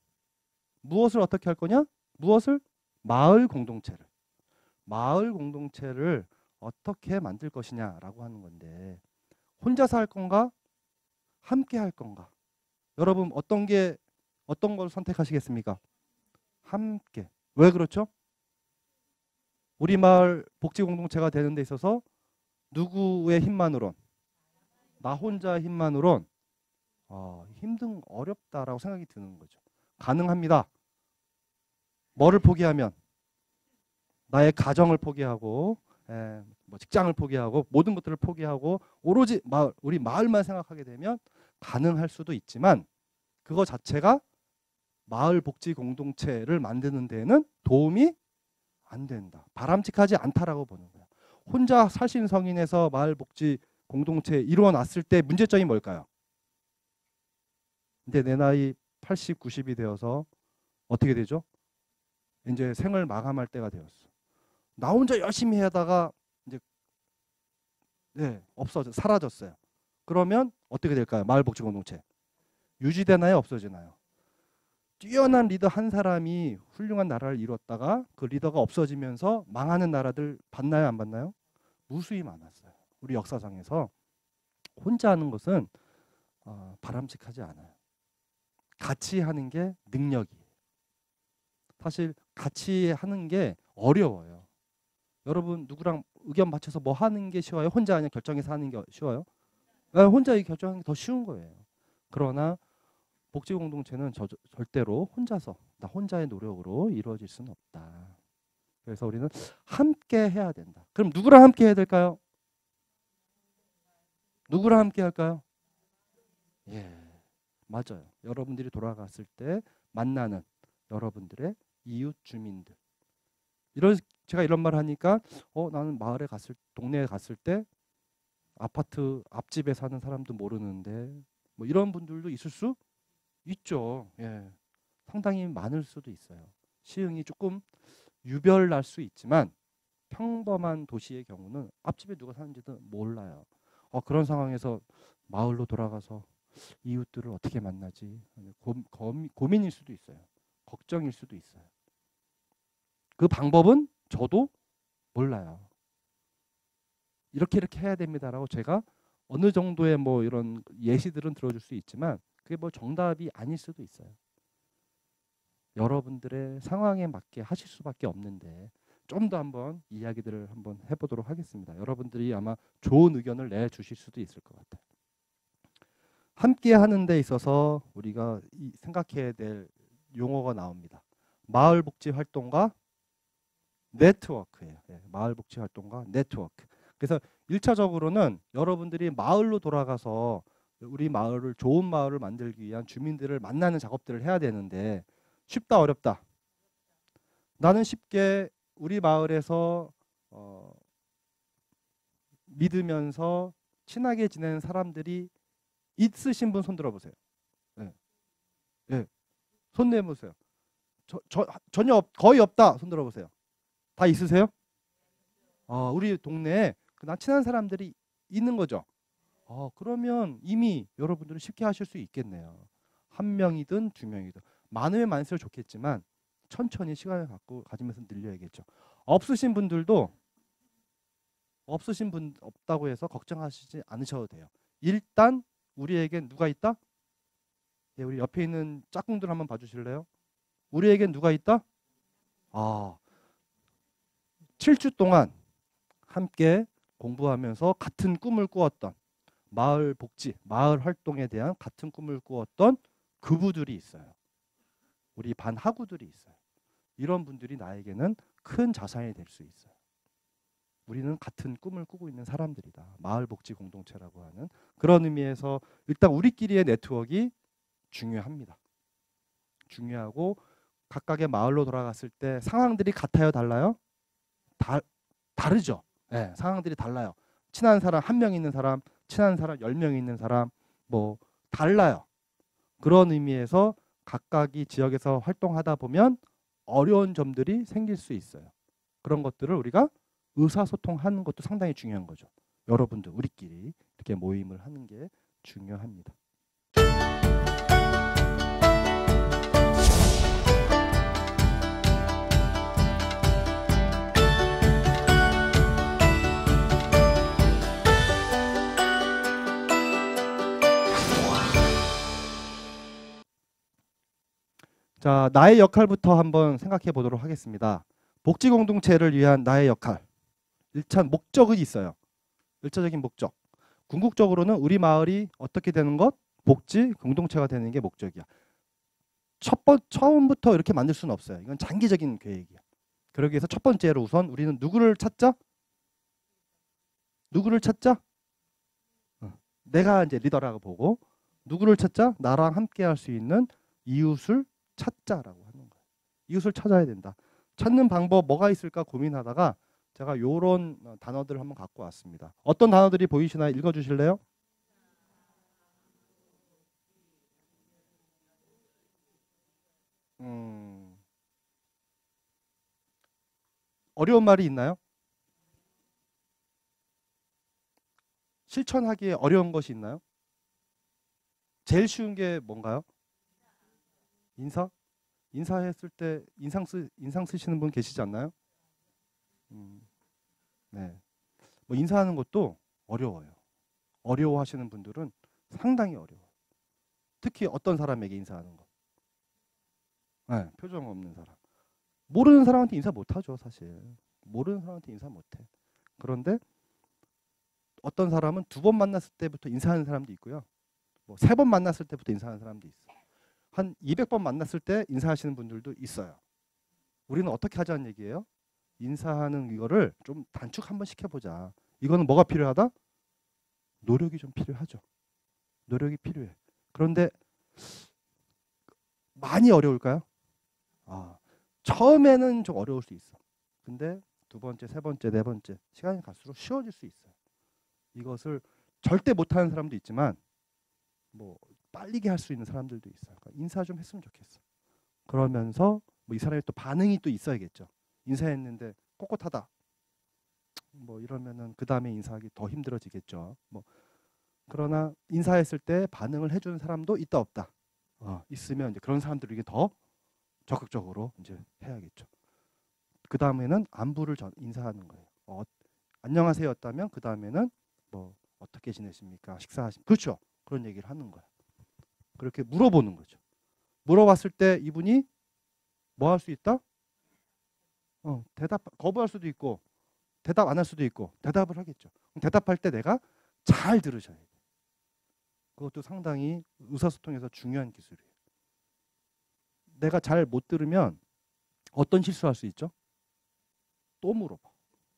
무엇을 어떻게 할 거냐? 무엇을? 마을 공동체를. 마을 공동체를 어떻게 만들 것이냐라고 하는 건데, 혼자서 할 건가? 함께 할 건가? 여러분 어떤 게 어떤 걸 선택하시겠습니까? 함께. 왜 그렇죠? 우리 마을 복지 공동체가 되는 데 있어서 누구의 힘만으론, 나 혼자의 힘만으론 어, 힘든 어렵다라고 생각이 드는 거죠. 가능합니다. 뭐를 포기하면? 나의 가정을 포기하고, 에, 뭐 직장을 포기하고, 모든 것들을 포기하고 오로지 마을, 우리 마을만 생각하게 되면 가능할 수도 있지만, 그거 자체가 마을 복지 공동체를 만드는 데에는 도움이 안 된다. 바람직하지 않다라고 보는 거예요. 혼자 사신 성인에서 마을 복지 공동체 이루어놨을 때 문제점이 뭘까요? 근데 내 나이 팔십, 구십이 되어서 어떻게 되죠? 이제 생을 마감할 때가 되었어. 나 혼자 열심히 하다가 이제 네, 없어져 사라졌어요. 그러면 어떻게 될까요? 마을 복지 공동체 유지되나요? 없어지나요? 뛰어난 리더 한 사람이 훌륭한 나라를 이뤘다가 그 리더가 없어지면서 망하는 나라들 봤나요? 안 봤나요? 무수히 많았어요. 우리 역사상에서. 혼자 하는 것은 어, 바람직하지 않아요. 같이 하는 게 능력이에요. 사실 같이 하는 게 어려워요. 여러분 누구랑 의견 맞춰서 뭐 하는 게 쉬워요? 혼자 그냥 결정해서 하는 게 쉬워요? 네, 혼자 이 결정하는 게 더 쉬운 거예요. 그러나 복지 공동체는 저, 절대로 혼자서 나 혼자의 노력으로 이루어질 수는 없다. 그래서 우리는 함께 해야 된다. 그럼 누구랑 함께 해야 될까요? 누구랑 함께 할까요? 예, 맞아요. 여러분들이 돌아갔을 때 만나는 여러분들의 이웃 주민들. 이런 제가 이런 말 하니까 어 나는 마을에 갔을 동네에 갔을 때 아파트 앞집에 사는 사람도 모르는데 뭐 이런 분들도 있을 수 있죠. 예. 상당히 많을 수도 있어요. 시흥이 조금 유별날 수 있지만 평범한 도시의 경우는 앞집에 누가 사는지도 몰라요. 어, 그런 상황에서 마을로 돌아가서 이웃들을 어떻게 만나지? 고, 고, 고민일 수도 있어요. 걱정일 수도 있어요. 그 방법은 저도 몰라요. 이렇게 이렇게 해야 됩니다라고 제가 어느 정도의 뭐 이런 예시들은 들어줄 수 있지만 그게 뭐 정답이 아닐 수도 있어요. 여러분들의 상황에 맞게 하실 수밖에 없는데 좀 더 한번 이야기들을 한번 해보도록 하겠습니다. 여러분들이 아마 좋은 의견을 내주실 수도 있을 것 같아요. 함께 하는 데 있어서 우리가 생각해야 될 용어가 나옵니다. 마을복지 활동과 네트워크예요. 네, 마을복지 활동과 네트워크. 그래서 일차적으로는 여러분들이 마을로 돌아가서 우리 마을을 좋은 마을을 만들기 위한 주민들을 만나는 작업들을 해야 되는데 쉽다 어렵다? 나는 쉽게 우리 마을에서 어, 믿으면서 친하게 지내는 사람들이 있으신 분 손 들어보세요. 네. 네. 손 내보세요. 저, 저, 전혀 없, 거의 없다. 손 들어보세요. 다 있으세요? 어, 우리 동네에 난 친한 사람들이 있는 거죠. 어, 그러면 이미 여러분들은 쉽게 하실 수 있겠네요. 한 명이든 두 명이든 많으면 많을수록 좋겠지만 천천히 시간을 갖고 가지면서 늘려야겠죠. 없으신 분들도 없으신 분 없다고 해서 걱정하시지 않으셔도 돼요. 일단 우리에겐 누가 있다? 예, 우리 옆에 있는 짝꿍들 한번 봐주실래요? 우리에겐 누가 있다? 아, 칠 주 동안 함께 공부하면서 같은 꿈을 꾸었던 마을 복지, 마을 활동에 대한 같은 꿈을 꾸었던 그부들이 있어요. 우리 반 학우들이 있어요. 이런 분들이 나에게는 큰 자산이 될 수 있어요. 우리는 같은 꿈을 꾸고 있는 사람들이다. 마을 복지 공동체라고 하는 그런 의미에서 일단 우리끼리의 네트워크가 중요합니다. 중요하고 각각의 마을로 돌아갔을 때 상황들이 같아요, 달라요? 다 다르죠. 네, 상황들이 달라요. 친한 사람 한 명 있는 사람, 친한 사람 열 명 있는 사람 뭐 달라요. 그런 의미에서 각각이 지역에서 활동하다 보면 어려운 점들이 생길 수 있어요. 그런 것들을 우리가 의사소통하는 것도 상당히 중요한 거죠. 여러분들 우리끼리 이렇게 모임을 하는 게 중요합니다. 자, 나의 역할부터 한번 생각해 보도록 하겠습니다. 복지 공동체를 위한 나의 역할. 일단 목적이 있어요. 일차적인 목적. 궁극적으로는 우리 마을이 어떻게 되는 것? 복지 공동체가 되는 게 목적이야. 첫 번, 처음부터 이렇게 만들 수는 없어요. 이건 장기적인 계획이야. 그러기 위해서 첫 번째로 우선 우리는 누구를 찾자? 누구를 찾자? 어, 내가 이제 리더라고 보고 누구를 찾자? 나랑 함께 할 수 있는 이웃을 찾자라고 하는 거예요. 이웃을 찾아야 된다. 찾는 방법 뭐가 있을까 고민하다가 제가 요런 단어들을 한번 갖고 왔습니다. 어떤 단어들이 보이시나요? 읽어주실래요? 음, 어려운 말이 있나요? 실천하기에 어려운 것이 있나요? 제일 쉬운 게 뭔가요? 인사? 인사했을 때 인상 쓰 인상 쓰시는 분 계시지 않나요? 음, 네. 뭐 인사하는 것도 어려워요. 어려워하시는 분들은 상당히 어려워요. 특히 어떤 사람에게 인사하는 거. 네, 표정 없는 사람. 모르는 사람한테 인사 못하죠, 사실. 모르는 사람한테 인사 못해. 그런데 어떤 사람은 두 번 만났을 때부터 인사하는 사람도 있고요. 뭐 세 번 만났을 때부터 인사하는 사람도 있어. 한 이백 번 만났을 때 인사하시는 분들도 있어요. 우리는 어떻게 하자는 얘기예요? 인사하는 이거를 좀 단축 한번 시켜보자. 이거는 뭐가 필요하다? 노력이 좀 필요하죠. 노력이 필요해. 그런데 많이 어려울까요? 아, 처음에는 좀 어려울 수 있어. 근데 두 번째, 세 번째, 네 번째 시간이 갈수록 쉬워질 수 있어요. 이것을 절대 못하는 사람도 있지만 뭐 빨리게 할 수 있는 사람들도 있어요. 그러니까 인사 좀 했으면 좋겠어. 그러면서 뭐 이 사람이 또 반응이 또 있어야겠죠. 인사했는데 꼿꼿하다. 뭐 이러면은 그 다음에 인사하기 더 힘들어지겠죠. 뭐 그러나 인사했을 때 반응을 해주는 사람도 있다 없다. 어, 있으면 이제 그런 사람들에게 더 적극적으로 이제 해야겠죠. 그 다음에는 안부를 전 인사하는 거예요. 어, 안녕하세요였다면 그 다음에는 뭐 어떻게 지내십니까? 식사하십 그렇죠. 그런 얘기를 하는 거야. 그렇게 물어보는 거죠. 물어봤을 때 이분이 뭐 할 수 있다? 어, 대답 거부할 수도 있고 대답 안 할 수도 있고 대답을 하겠죠. 대답할 때 내가 잘 들으셔야 돼요. 그것도 상당히 의사소통에서 중요한 기술이에요. 내가 잘 못 들으면 어떤 실수할 수 있죠? 또 물어봐.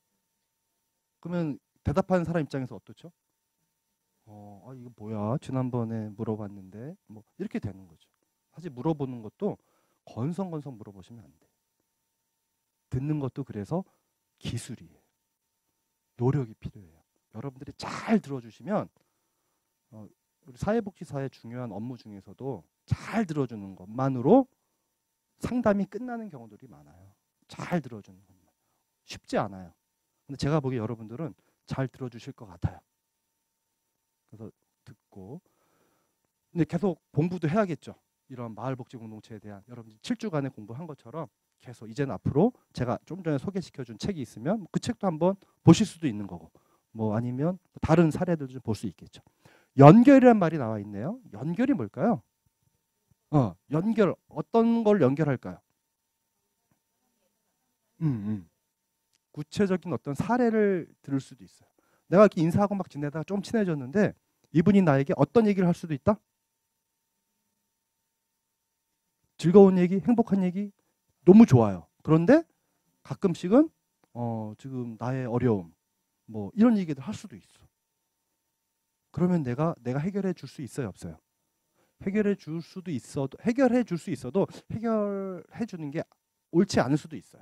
그러면 대답하는 사람 입장에서 어떻죠? 어, 아, 이거 뭐야? 지난번에 물어봤는데 뭐 이렇게 되는 거죠. 사실 물어보는 것도 건성건성 물어보시면 안 돼요. 듣는 것도 그래서 기술이에요. 노력이 필요해요. 여러분들이 잘 들어주시면 어, 우리 사회복지사의 중요한 업무 중에서도 잘 들어주는 것만으로 상담이 끝나는 경우들이 많아요. 잘 들어주는 것만. 쉽지 않아요. 근데 제가 보기에 여러분들은 잘 들어주실 것 같아요. 그래서 듣고 근데 계속 공부도 해야겠죠. 이런 마을복지공동체에 대한 여러분들 칠 주간의 공부한 것처럼 계속 이제는 앞으로 제가 좀 전에 소개시켜준 책이 있으면 그 책도 한번 보실 수도 있는 거고 뭐 아니면 다른 사례들도 좀 볼 수 있겠죠. 연결이란 말이 나와 있네요. 연결이 뭘까요? 어, 연결 어떤 걸 연결할까요? 음, 음. 구체적인 어떤 사례를 들을 수도 있어요. 내가 이렇게 인사하고 막 지내다가 좀 친해졌는데 이분이 나에게 어떤 얘기를 할 수도 있다? 즐거운 얘기, 행복한 얘기 너무 좋아요. 그런데 가끔씩은 어, 지금 나의 어려움 뭐 이런 얘기들 할 수도 있어. 그러면 내가 내가 해결해 줄 수 있어요, 없어요? 해결해 줄 수도 있어도 해결해 줄 수 있어도 해결해 주는 게 옳지 않을 수도 있어요.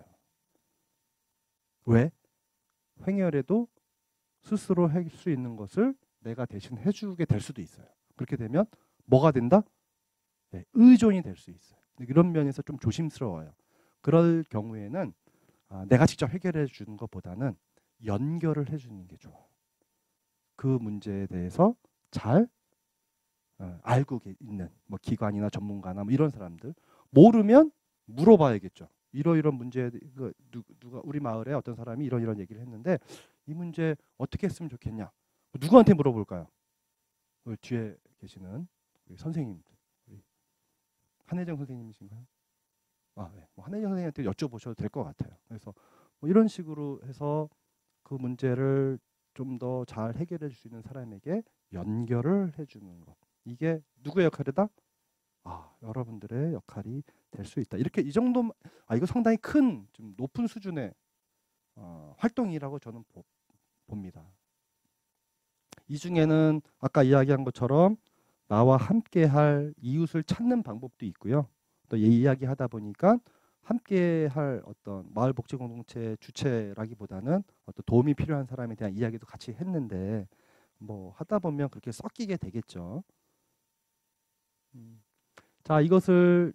왜? 횡열해도 스스로 할 수 있는 것을 내가 대신 해주게 될 수도 있어요. 그렇게 되면 뭐가 된다? 네, 의존이 될 수 있어요. 이런 면에서 좀 조심스러워요. 그럴 경우에는 아, 내가 직접 해결해 주는 것보다는 연결을 해주는 게 좋아요. 그 문제에 대해서 잘 어, 알고 있는 뭐 기관이나 전문가나 뭐 이런 사람들, 모르면 물어봐야겠죠. 이러이런 문제, 그 누가 우리 마을에 어떤 사람이 이런 이런 얘기를 했는데 이 문제 어떻게 했으면 좋겠냐? 누구한테 물어볼까요? 그 뒤에 계시는 우리 선생님, 우리 한혜정 선생님이신가요? 아, 네. 뭐 한혜정 선생님한테 여쭤보셔도 될 것 같아요. 그래서 뭐 이런 식으로 해서 그 문제를 좀 더 잘 해결해 줄 수 있는 사람에게 연결을 해주는 것. 이게 누구의 역할이다? 아, 여러분들의 역할이 될 수 있다. 이렇게 이 정도, 아 이거 상당히 큰, 좀 높은 수준의 어, 활동이라고 저는 보, 봅니다. 이 중에는 아까 이야기한 것처럼 나와 함께할 이웃을 찾는 방법도 있고요. 또 이야기하다 보니까 함께할 어떤 마을 복지 공동체 주체라기보다는 어떤 도움이 필요한 사람에 대한 이야기도 같이 했는데 뭐 하다 보면 그렇게 섞이게 되겠죠. 음. 자, 이것을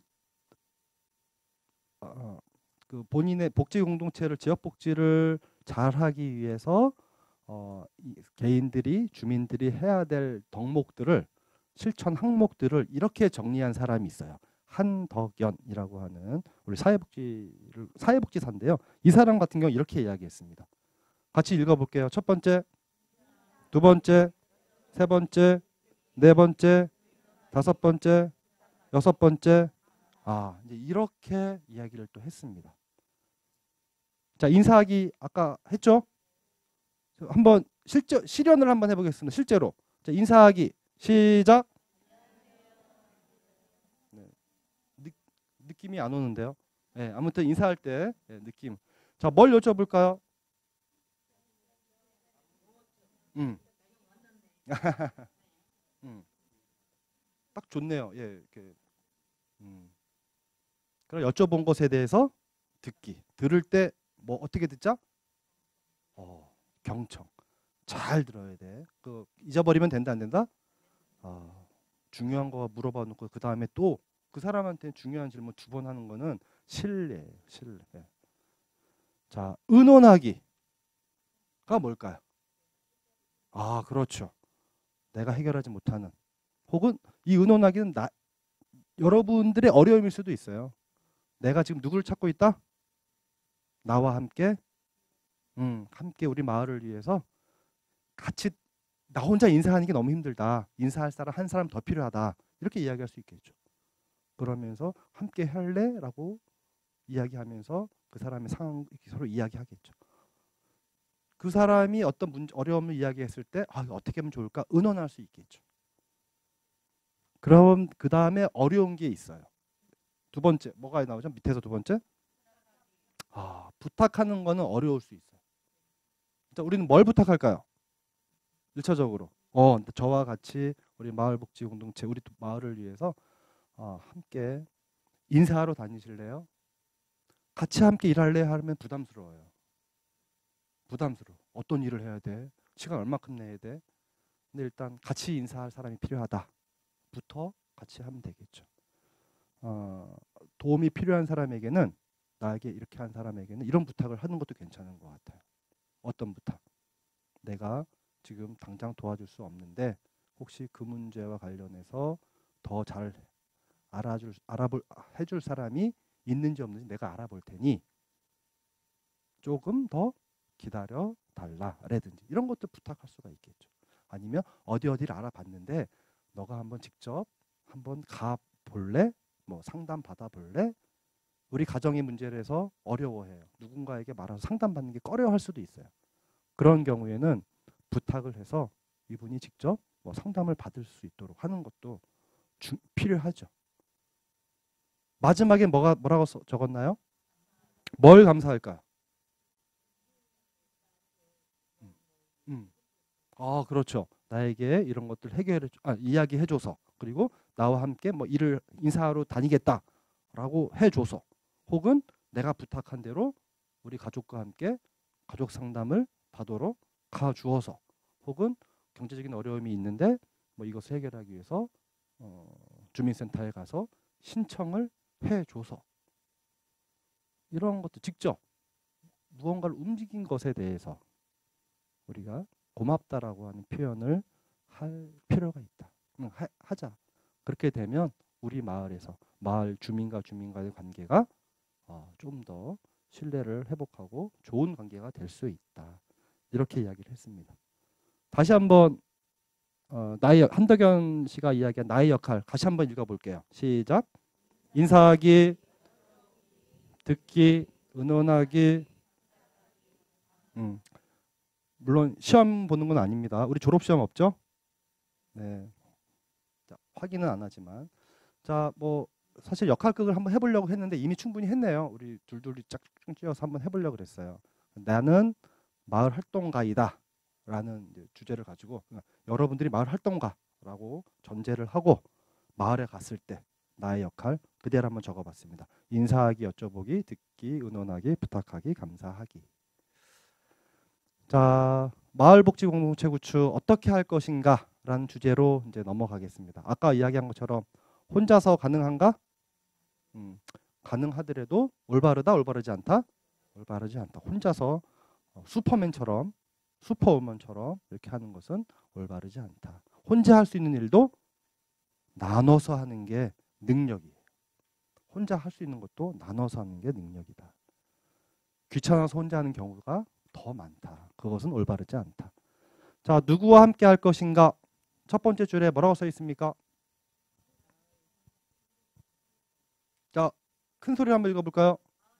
어, 그 본인의 복지 공동체를 지역 복지를 잘하기 위해서 어, 이 개인들이 주민들이 해야 될 덕목들을 실천 항목들을 이렇게 정리한 사람이 있어요. 한덕연이라고 하는 우리 사회복지를 사회복지사인데요. 이 사람 같은 경우 이렇게 이야기했습니다. 같이 읽어볼게요. 첫 번째, 두 번째, 세 번째, 네 번째, 다섯 번째, 여섯 번째. 아, 이제 이렇게 이야기를 또 했습니다. 자, 인사하기 아까 했죠? 한번 실제 실현을 한번 해보겠습니다. 실제로. 자, 인사하기 시작. 네. 느, 느낌이 안 오는데요. 네, 아무튼 인사할 때 네, 느낌. 자, 뭘 여쭤볼까요? 음. 음. 딱 좋네요. 예, 이렇게. 음. 그럼 여쭤본 것에 대해서 듣기. 들을 때 뭐 어떻게 듣자? 어, 경청. 잘 들어야 돼. 그 잊어버리면 된다 안 된다? 아, 중요한 거 물어봐 놓고 그 다음에 또 그 사람한테 중요한 질문 두 번 하는 거는 신뢰예요. 신뢰. 예. 자, 의논하기가 뭘까요? 아, 그렇죠. 내가 해결하지 못하는 혹은 이 의논하기는 나, 여러분들의 어려움일 수도 있어요. 내가 지금 누구를 찾고 있다? 나와 함께 음, 함께 우리 마을을 위해서 같이 나 혼자 인사하는 게 너무 힘들다. 인사할 사람 한 사람 더 필요하다. 이렇게 이야기할 수 있겠죠. 그러면서 함께 할래? 라고 이야기하면서 그 사람의 상황 서로 이야기하겠죠. 그 사람이 어떤 문제, 어려움을 이야기했을 때 아, 어떻게 하면 좋을까? 의논할 수 있겠죠. 그럼 그 다음에 어려운 게 있어요. 두 번째 뭐가 나오죠? 밑에서 두 번째 아, 부탁하는 거는 어려울 수 있어요. 자, 우리는 뭘 부탁할까요? 일차적으로 어, 저와 같이 우리 마을복지 공동체 우리 마을을 위해서 어, 함께 인사하러 다니실래요? 같이 함께 일할래 하면 부담스러워요. 부담스러워. 어떤 일을 해야 돼? 시간 얼마큼 내야 돼? 근데 일단 같이 인사할 사람이 필요하다. 부터 같이 하면 되겠죠. 어, 도움이 필요한 사람에게는 나에게 이렇게 한 사람에게는 이런 부탁을 하는 것도 괜찮은 것 같아요. 어떤 부탁? 내가 지금 당장 도와줄 수 없는데 혹시 그 문제와 관련해서 더 잘 알아줄 알아볼 해줄 사람이 있는지 없는지 내가 알아볼 테니 조금 더 기다려 달라라든지 이런 것도 부탁할 수가 있겠죠. 아니면 어디 어디를 알아봤는데 너가 한번 직접 한번 가 볼래? 뭐 상담 받아 볼래? 우리 가정의 문제를 해서 어려워해요. 누군가에게 말해서 상담받는 게 꺼려할 수도 있어요. 그런 경우에는 부탁을 해서 이분이 직접 뭐 상담을 받을 수 있도록 하는 것도 주, 필요하죠. 마지막에 뭐가 뭐라고 써, 적었나요? 뭘 감사할까요? 음, 음. 아, 그렇죠. 나에게 이런 것들 해결해 아, 이야기해줘서 그리고 나와 함께 뭐 일을 인사하러 다니겠다라고 해줘서, 혹은 내가 부탁한 대로 우리 가족과 함께 가족 상담을 받으러 가주어서, 혹은 경제적인 어려움이 있는데 뭐 이것을 해결하기 위해서 어, 주민센터에 가서 신청을 해줘서, 이런 것도 직접 무언가를 움직인 것에 대해서 우리가 고맙다라고 하는 표현을 할 필요가 있다. 하, 하자. 그렇게 되면 우리 마을에서 마을 주민과 주민과의 관계가 어, 좀 더 신뢰를 회복하고 좋은 관계가 될 수 있다. 이렇게 이야기를 했습니다. 다시 한번 어, 나의 한덕연 씨가 이야기한 나의 역할 다시 한번 읽어볼게요. 시작. 인사하기, 듣기, 의논하기. 음. 물론 시험 보는 건 아닙니다. 우리 졸업 시험 없죠? 네. 자, 확인은 안 하지만, 자, 뭐 사실 역할극을 한번 해보려고 했는데 이미 충분히 했네요. 우리 둘둘이 짝짝 찌어서 한번 해보려고 그랬어요. 나는 마을 활동가이다 라는 주제를 가지고 여러분들이 마을 활동가라고 전제를 하고 마을에 갔을 때 나의 역할 그대로 한번 적어봤습니다. 인사하기, 여쭤보기, 듣기, 의논하기, 부탁하기, 감사하기. 자, 마을복지공동체 구축 어떻게 할 것인가 라는 주제로 이제 넘어가겠습니다. 아까 이야기한 것처럼 혼자서 가능한가? 음, 가능하더라도 올바르다, 올바르지 않다? 올바르지 않다. 혼자서 슈퍼맨처럼, 슈퍼우먼처럼 이렇게 하는 것은 올바르지 않다. 혼자 할 수 있는 일도 나눠서 하는 게 능력이에요. 혼자 할 수 있는 것도 나눠서 하는 게 능력이다. 귀찮아서 혼자 하는 경우가 더 많다. 그것은 올바르지 않다. 자, 누구와 함께 할 것인가? 첫 번째 줄에 뭐라고 써 있습니까? 자, 큰 소리로 한번 읽어볼까요?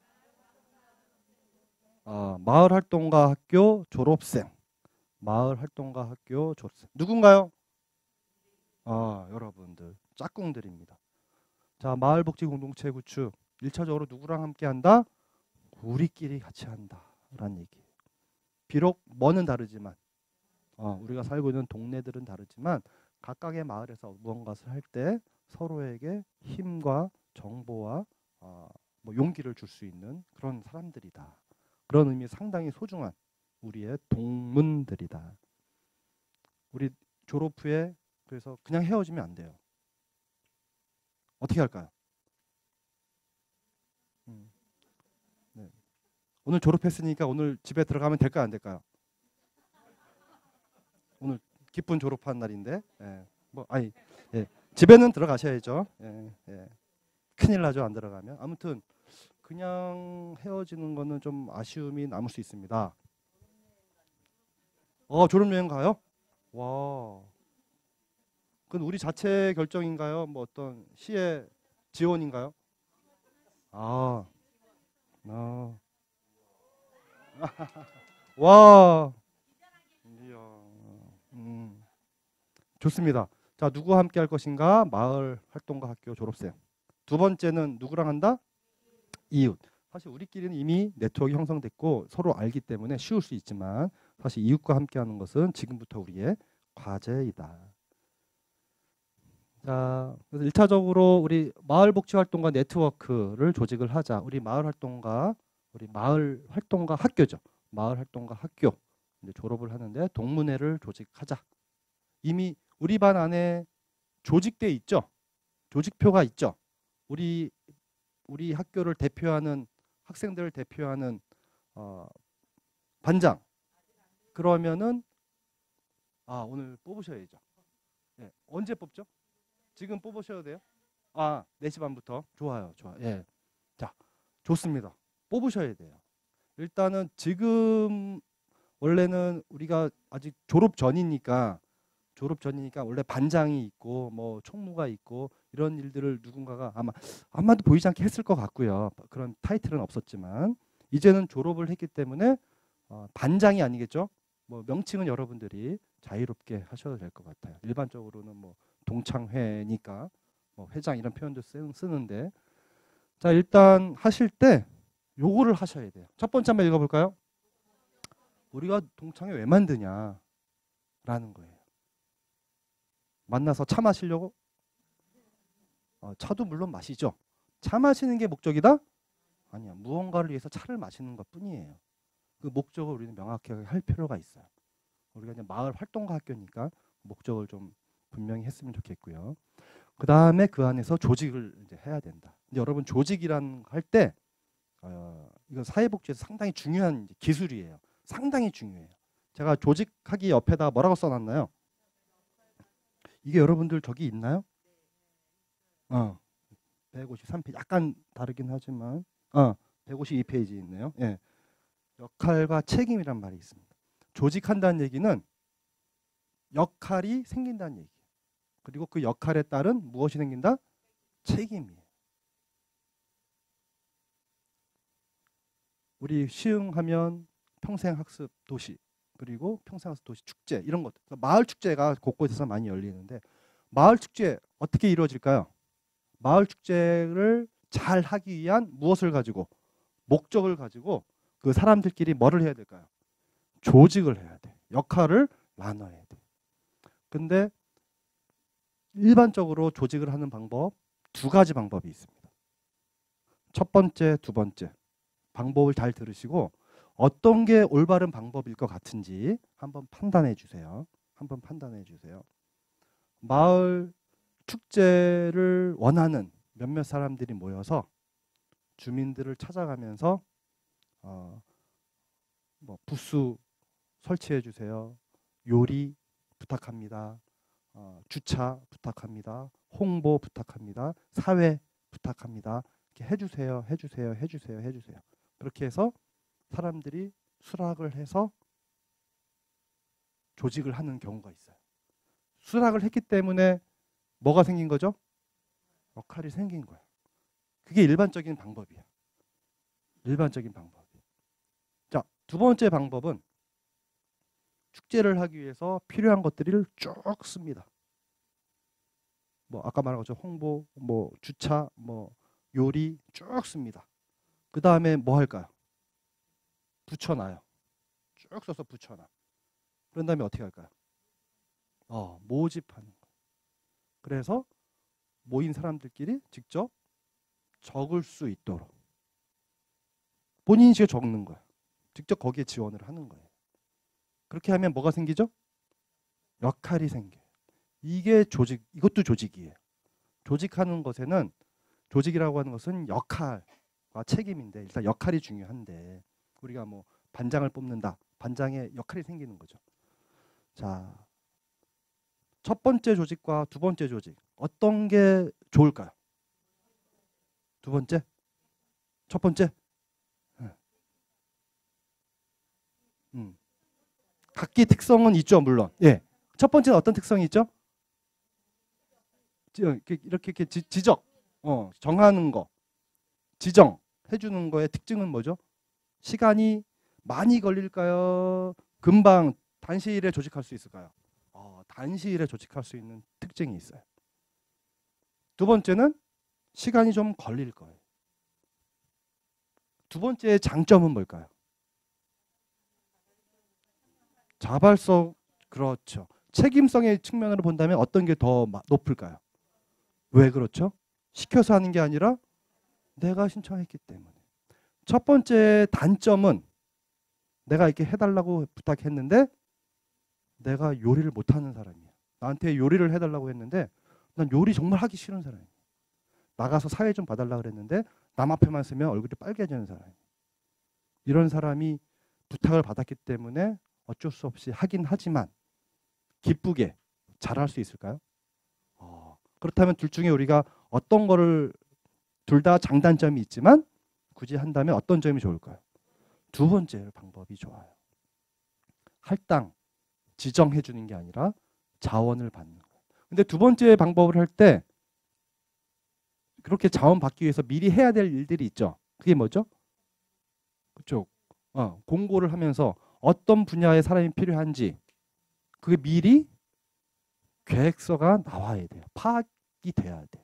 아, 마을 활동가 학교 졸업생. 마을 활동가 학교 졸업생. 누군가요? 아, 여러분들 짝꿍들입니다. 자, 마을복지 공동체 구축 일 차적으로 누구랑 함께 한다? 우리끼리 같이 한다 라는 얘기예요. 비록 뭐는 다르지만 어, 우리가 살고 있는 동네들은 다르지만 각각의 마을에서 무언가를 할 때 서로에게 힘과 정보와 어, 뭐 용기를 줄 수 있는 그런 사람들이다. 그런 의미 상당히 소중한 우리의 동문들이다. 우리 졸업 후에 그래서 그냥 헤어지면 안 돼요. 어떻게 할까요? 음, 네. 오늘 졸업했으니까 오늘 집에 들어가면 될까요, 안 될까요? 오늘 기쁜 졸업한 날인데, 예. 뭐 아니, 예. 집에는 들어가셔야죠. 예, 예. 큰일 나죠, 안 들어가면. 아무튼 그냥 헤어지는 거는 좀 아쉬움이 남을 수 있습니다. 어, 졸업여행 가요? 와. 그건 우리 자체 결정인가요? 뭐 어떤 시의 지원인가요? 아, 아. 와. 이야. 음. 좋습니다. 자, 누구와 함께 할 것인가? 마을 활동가 학교 졸업생. 두 번째는 누구랑 한다? 이웃. 사실 우리끼리는 이미 네트워크가 형성됐고 서로 알기 때문에 쉬울 수 있지만 사실 이웃과 함께 하는 것은 지금부터 우리의 과제이다. 자, 그래서 일 차적으로 우리 마을복지활동가 네트워크를 조직을 하자. 우리 마을활동가, 우리 마을활동가 학교죠. 마을활동가 학교 이제 졸업을 하는데 동문회를 조직하자. 이미 우리 반 안에 조직돼 있죠. 조직표가 있죠. 우리 우리 학교를 대표하는 학생들을 대표하는 어, 반장. 그러면은 아 오늘 뽑으셔야죠. 네, 언제 뽑죠? 지금 뽑으셔도 돼요? 아, 네 시 반부터. 좋아요. 좋아. 예. 자, 좋습니다. 뽑으셔야 돼요. 일단은 지금 원래는 우리가 아직 졸업 전이니까 졸업 전이니까 원래 반장이 있고 뭐 총무가 있고 이런 일들을 누군가가 아마 아마도 보이지 않게 했을 것 같고요. 그런 타이틀은 없었지만 이제는 졸업을 했기 때문에 어, 반장이 아니겠죠? 뭐 명칭은 여러분들이 자유롭게 하셔도 될 것 같아요. 일반적으로는 뭐 동창회니까 뭐 회장 이런 표현도 쓰, 쓰는데 자 일단 하실 때 요거를 하셔야 돼요. 첫 번째 한번 읽어볼까요? 우리가 동창회 왜 만드냐 라는 거예요. 만나서 차 마시려고? 어, 차도 물론 마시죠. 차 마시는 게 목적이다? 아니야. 무언가를 위해서 차를 마시는 것뿐이에요. 그 목적을 우리는 명확하게 할 필요가 있어요. 우리가 이제 마을 활동가 학교니까 목적을 좀 분명히 했으면 좋겠고요. 그 다음에 그 안에서 조직을 이제 해야 된다. 근데 여러분 조직이란 할 때 어, 이건 사회복지에서 상당히 중요한 기술이에요. 상당히 중요해요. 제가 조직하기 옆에다 뭐라고 써놨나요? 이게 여러분들 저기 있나요? 어, 백오십삼 페이지 약간 다르긴 하지만 어, 백오십이 페이지 있네요. 예. 역할과 책임이란 말이 있습니다. 조직한다는 얘기는 역할이 생긴다는 얘기예요. 그리고 그 역할에 따른 무엇이 생긴다? 책임이에요. 우리 시흥하면 평생학습 도시 그리고 평생학습 도시 축제 이런 것 마을 축제가 곳곳에서 많이 열리는데 마을 축제 어떻게 이루어질까요? 마을 축제를 잘 하기 위한 무엇을 가지고 목적을 가지고 그 사람들끼리 뭐를 해야 될까요? 조직을 해야 돼. 역할을 나눠야 돼. 근데 일반적으로 조직을 하는 방법 두 가지 방법이 있습니다. 첫 번째, 두 번째 방법을 잘 들으시고 어떤 게 올바른 방법일 것 같은지 한번 판단해 주세요. 한번 판단해 주세요. 마을 축제를 원하는 몇몇 사람들이 모여서 주민들을 찾아가면서 어, 뭐 부스 설치해 주세요. 요리 부탁합니다. 어, 주차 부탁합니다. 홍보 부탁합니다. 사회 부탁합니다. 이렇게 해주세요. 해주세요. 해주세요. 해주세요. 그렇게 해서 사람들이 수락을 해서 조직을 하는 경우가 있어요. 수락을 했기 때문에 뭐가 생긴 거죠? 역할이 생긴 거예요. 그게 일반적인 방법이에요. 일반적인 방법. 자, 두 번째 방법은 축제를 하기 위해서 필요한 것들을 쭉 씁니다. 뭐 아까 말한 것처럼 홍보, 뭐 주차, 뭐 요리 쭉 씁니다. 그 다음에 뭐 할까요? 붙여놔요. 쭉 써서 붙여놔. 그런 다음에 어떻게 할까요? 어, 모집하는 거. 그래서 모인 사람들끼리 직접 적을 수 있도록 본인이 직접 적는 거예요. 직접 거기에 지원을 하는 거예요. 그렇게 하면 뭐가 생기죠? 역할이 생겨요. 이게 조직, 이것도 조직이에요. 조직하는 것에는 조직이라고 하는 것은 역할과 책임인데 일단 역할이 중요한데 우리가 뭐 반장을 뽑는다. 반장의 역할이 생기는 거죠. 자, 첫 번째 조직과 두 번째 조직 어떤 게 좋을까요? 두 번째? 첫 번째? 네. 음. 각기 특성은 있죠, 물론. 예. 첫 번째는 어떤 특성이 있죠? 이렇게 이렇게 지, 지적, 어, 정하는 거, 지정 해주는 거의 특징은 뭐죠? 시간이 많이 걸릴까요? 금방 단시일에 조직할 수 있을까요? 어, 단시일에 조직할 수 있는 특징이 있어요. 두 번째는 시간이 좀 걸릴 거예요. 두 번째 장점은 뭘까요? 자발성, 그렇죠. 책임성의 측면으로 본다면 어떤 게 더 높을까요? 왜 그렇죠? 시켜서 하는 게 아니라 내가 신청했기 때문에. 첫 번째 단점은 내가 이렇게 해달라고 부탁했는데 내가 요리를 못하는 사람이야. 나한테 요리를 해달라고 했는데 난 요리 정말 하기 싫은 사람이야. 나가서 사회 좀 봐달라고 그랬는데 남 앞에만 쓰면 얼굴이 빨개지는 사람이야. 이런 사람이 부탁을 받았기 때문에 어쩔 수 없이 하긴 하지만 기쁘게 잘할 수 있을까요? 어, 그렇다면 둘 중에 우리가 어떤 거를 둘 다 장단점이 있지만 굳이 한다면 어떤 점이 좋을까요? 두 번째 방법이 좋아요. 할당, 지정해 주는 게 아니라 자원을 받는 거예요. 근데 두 번째 방법을 할 때 그렇게 자원 받기 위해서 미리 해야 될 일들이 있죠. 그게 뭐죠? 그쪽 어, 공고를 하면서 어떤 분야의 사람이 필요한지 그게 미리 계획서가 나와야 돼요. 파악이 돼야 돼.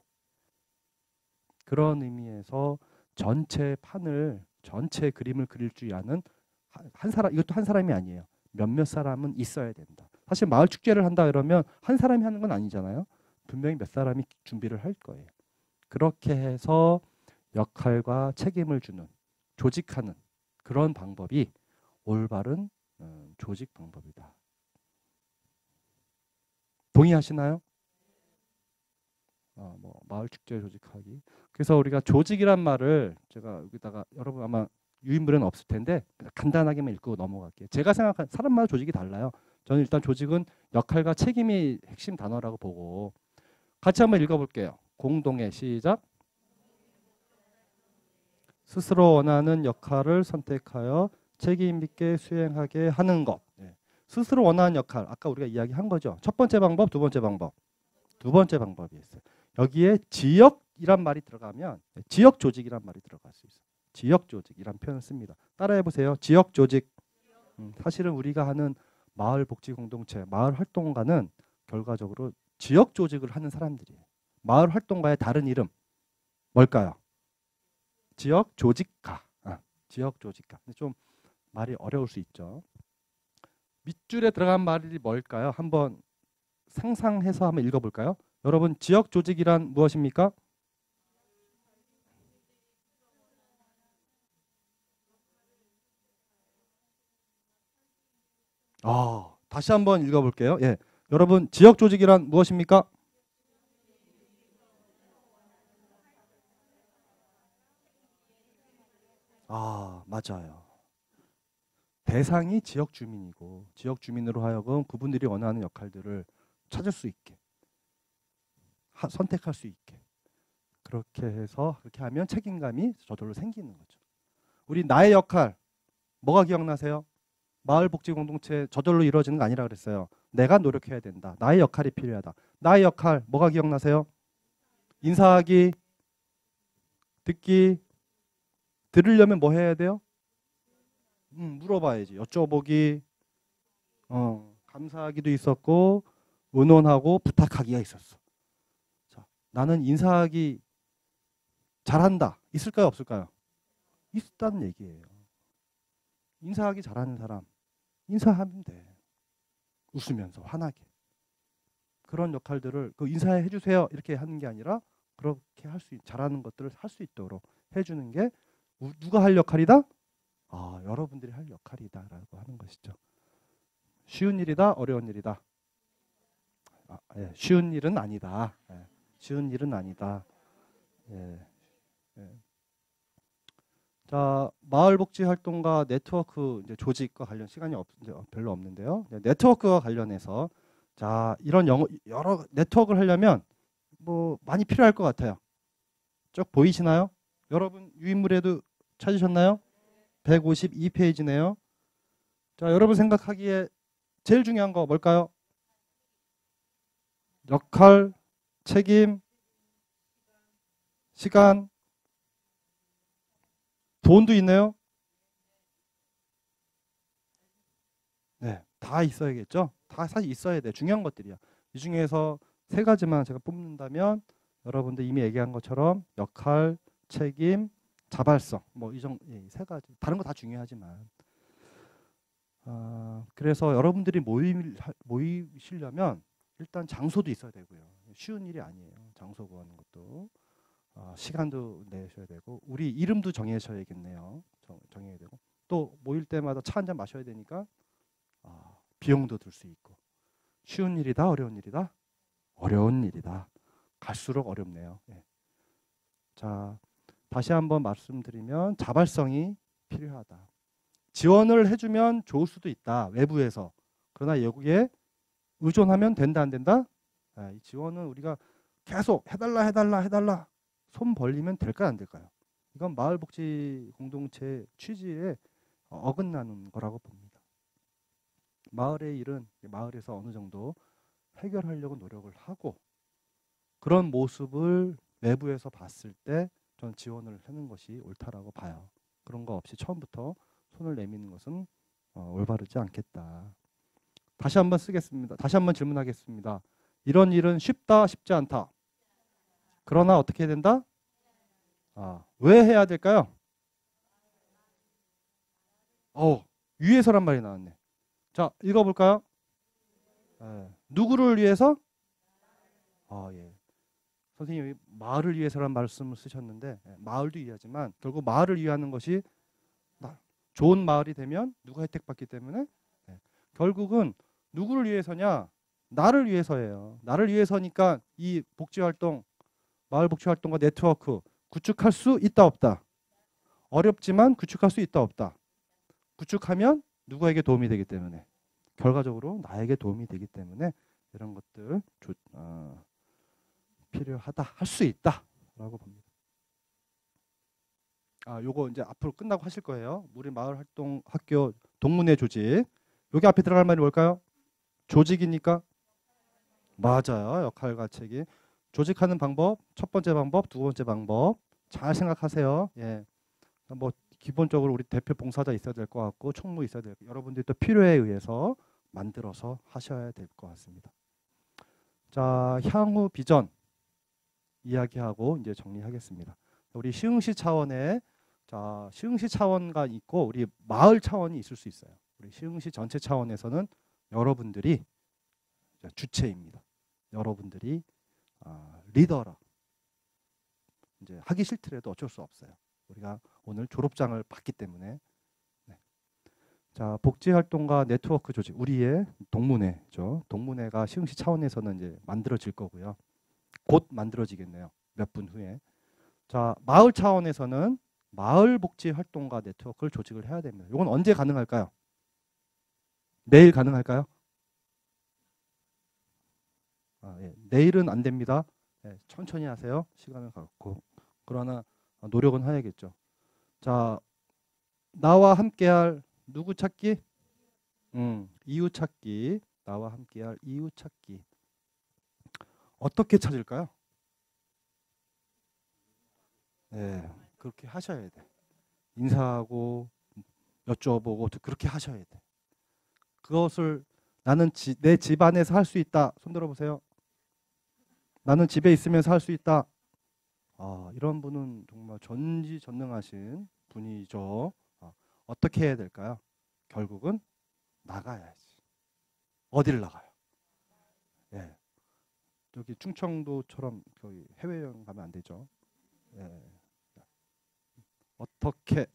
그런 의미에서 전체 판을 전체 그림을 그릴 줄 아는 한 사람, 이것도 한 사람이 아니에요. 몇몇 사람은 있어야 된다. 사실 마을 축제를 한다 그러면 한 사람이 하는 건 아니잖아요. 분명히 몇 사람이 준비를 할 거예요. 그렇게 해서 역할과 책임을 주는, 조직하는 그런 방법이 올바른 어, 조직 방법이다. 동의하시나요? 어, 뭐 마을 축제 조직하기. 그래서 우리가 조직이란 말을 제가 여기다가 여러분 아마 유인물은 없을 텐데 간단하게만 읽고 넘어갈게요. 제가 생각한 사람마다 조직이 달라요. 저는 일단 조직은 역할과 책임이 핵심 단어라고 보고 같이 한번 읽어볼게요. 공동의 시작. 스스로 원하는 역할을 선택하여 책임 있게 수행하게 하는 것. 네. 스스로 원하는 역할, 아까 우리가 이야기한 거죠. 첫 번째 방법, 두 번째 방법. 두 번째 방법이 있어요. 여기에 지역이란 말이 들어가면 지역 조직이란 말이 들어갈 수 있어요. 지역 조직이란 표현을 씁니다. 따라해 보세요. 지역 조직. 음, 사실은 우리가 하는 마을 복지 공동체, 마을 활동가는 결과적으로 지역 조직을 하는 사람들이에요. 마을 활동가의 다른 이름 뭘까요? 지역 조직가. 아, 지역 조직가. 근데 좀 말이 어려울 수 있죠. 밑줄에 들어간 말이 뭘까요? 한번 상상해서 한번 읽어볼까요? 여러분, 지역 조직이란 무엇입니까? 아, 다시 한번 읽어볼게요. 예, 여러분, 지역 조직이란 무엇입니까? 아, 맞아요. 대상이 지역 주민이고 지역 주민으로 하여금 그분들이 원하는 역할들을 찾을 수 있게 하, 선택할 수 있게 그렇게 해서 그렇게 하면 책임감이 저절로 생기는 거죠. 우리 나의 역할 뭐가 기억나세요? 마을복지 공동체 저절로 이루어지는 거 아니라 그랬어요. 내가 노력해야 된다. 나의 역할이 필요하다. 나의 역할 뭐가 기억나세요? 인사하기, 듣기, 들으려면 뭐 해야 돼요? 음, 물어봐야지. 여쭤보기, 어, 감사하기도 있었고 의논하고 부탁하기가 있었어. 자, 나는 인사하기 잘한다. 있을까요? 없을까요? 있다는 얘기예요. 인사하기 잘하는 사람 인사하면 돼. 웃으면서 환하게. 그런 역할들을 그 인사해 주세요 이렇게 하는 게 아니라 그렇게 할 수 잘하는 것들을 할 수 있도록 해주는 게 누가 할 역할이다? 아, 여러분들이 할 역할이다라고 하는 것이죠. 쉬운 일이다, 어려운 일이다. 아, 예, 쉬운 일은 아니다. 예, 쉬운 일은 아니다. 예, 예. 자, 마을복지 활동과 네트워크 이제 조직과 관련 시간이 없, 별로 없는데요. 네트워크와 관련해서 자, 이런 영어, 여러 네트워크를 하려면 뭐 많이 필요할 것 같아요. 쭉 보이시나요? 여러분 유인물에도 찾으셨나요? 백오십이 페이지네요. 자, 여러분 생각하기에 제일 중요한 거 뭘까요? 역할, 책임, 시간, 돈도 있네요. 네, 다 있어야겠죠. 다 사실 있어야 돼. 중요한 것들이야. 이 중에서 세 가지만 제가 뽑는다면 여러분들 이미 얘기한 것처럼 역할, 책임, 자발성 뭐 이 정도 예, 세 가지. 다른 거 다 중요하지만 어, 그래서 여러분들이 모이, 모이시려면 일단 장소도 있어야 되고요. 쉬운 일이 아니에요. 장소 구하는 것도 어, 시간도 내셔야 되고 우리 이름도 정해셔야겠네요. 정, 정해야 되고 또 모일 때마다 차 한 잔 마셔야 되니까 아, 비용도 들 수 있고 쉬운 일이다 어려운 일이다 어려운 일이다 갈수록 어렵네요. 예. 자, 다시 한번 말씀드리면 자발성이 필요하다. 지원을 해주면 좋을 수도 있다 외부에서. 그러나 여기에 의존하면 된다 안 된다? 아, 이 지원은 우리가 계속 해달라 해달라 해달라 손 벌리면 될까요 안 될까요? 이건 마을복지 공동체 취지에 어긋나는 거라고 봅니다. 마을의 일은 마을에서 어느 정도 해결하려고 노력을 하고 그런 모습을 외부에서 봤을 때 전 지원을 하는 것이 옳다라고 봐요. 그런 거 없이 처음부터 손을 내미는 것은 어, 올바르지 않겠다. 다시 한번 쓰겠습니다. 다시 한번 질문하겠습니다. 이런 일은 쉽다, 쉽지 않다. 그러나 어떻게 해야 된다? 아, 왜 해야 될까요? 어, 위해서란 말이 나왔네. 자, 읽어볼까요? 예. 누구를 위해서? 아, 예. 선생님이 마을을 위해서라는 말씀을 쓰셨는데 예, 마을도 위하지만 결국 마을을 위하는 것이 나, 좋은 마을이 되면 누가 혜택받기 때문에 예, 결국은 누구를 위해서냐? 나를 위해서예요. 나를 위해서니까 이 복지활동, 마을 복지활동과 네트워크 구축할 수 있다 없다. 어렵지만 구축할 수 있다 없다. 구축하면 누구에게 도움이 되기 때문에 결과적으로 나에게 도움이 되기 때문에 이런 것들 조, 어, 필요하다, 할 수 있다라고 봅니다. 아, 요거 이제 앞으로 끝나고 하실 거예요. 우리 마을 활동 학교 동문회 조직. 여기 앞에 들어갈 말이 뭘까요? 조직이니까 맞아요. 역할과 책임. 조직하는 방법, 첫 번째 방법, 두 번째 방법 잘 생각하세요. 예, 뭐 기본적으로 우리 대표 봉사자 있어야 될 것 같고 총무 있어야 될 것, 여러분들이 또 필요에 의해서 만들어서 하셔야 될 것 같습니다. 자, 향후 비전 이야기하고 이제 정리하겠습니다. 우리 시흥시 차원에 자 시흥시 차원가 있고 우리 마을 차원이 있을 수 있어요. 우리 시흥시 전체 차원에서는 여러분들이 주체입니다. 여러분들이 아, 리더라. 이제 하기 싫더라도 어쩔 수 없어요. 우리가 오늘 졸업장을 받기 때문에. 네. 자, 복지활동가 네트워크 조직, 우리의 동문회죠. 동문회가 시흥시 차원에서는 이제 만들어질 거고요. 곧 만들어지겠네요. 몇 분 후에. 자, 마을 차원에서는 마을 복지활동가 네트워크를 조직을 해야 됩니다. 이건 언제 가능할까요? 내일 가능할까요? 아, 예. 내일은 안 됩니다. 예, 천천히 하세요. 시간을 갖고. 그러나 노력은 해야겠죠. 자, 나와 함께할 누구 찾기? 음, 이웃 찾기. 나와 함께할 이웃 찾기. 어떻게 찾을까요? 네, 그렇게 하셔야 돼. 인사하고 여쭤보고 그렇게 하셔야 돼. 그것을 나는 지, 내 집안에서 할 수 있다. 손 들어보세요. 나는 집에 있으면서 할 수 있다. 아, 이런 분은 정말 전지전능하신 분이죠. 아, 어떻게 해야 될까요? 결국은 나가야지. 어디를 나가요? 예, 여기 충청도처럼 거기 해외여행 가면 안 되죠. 예. 어떻게?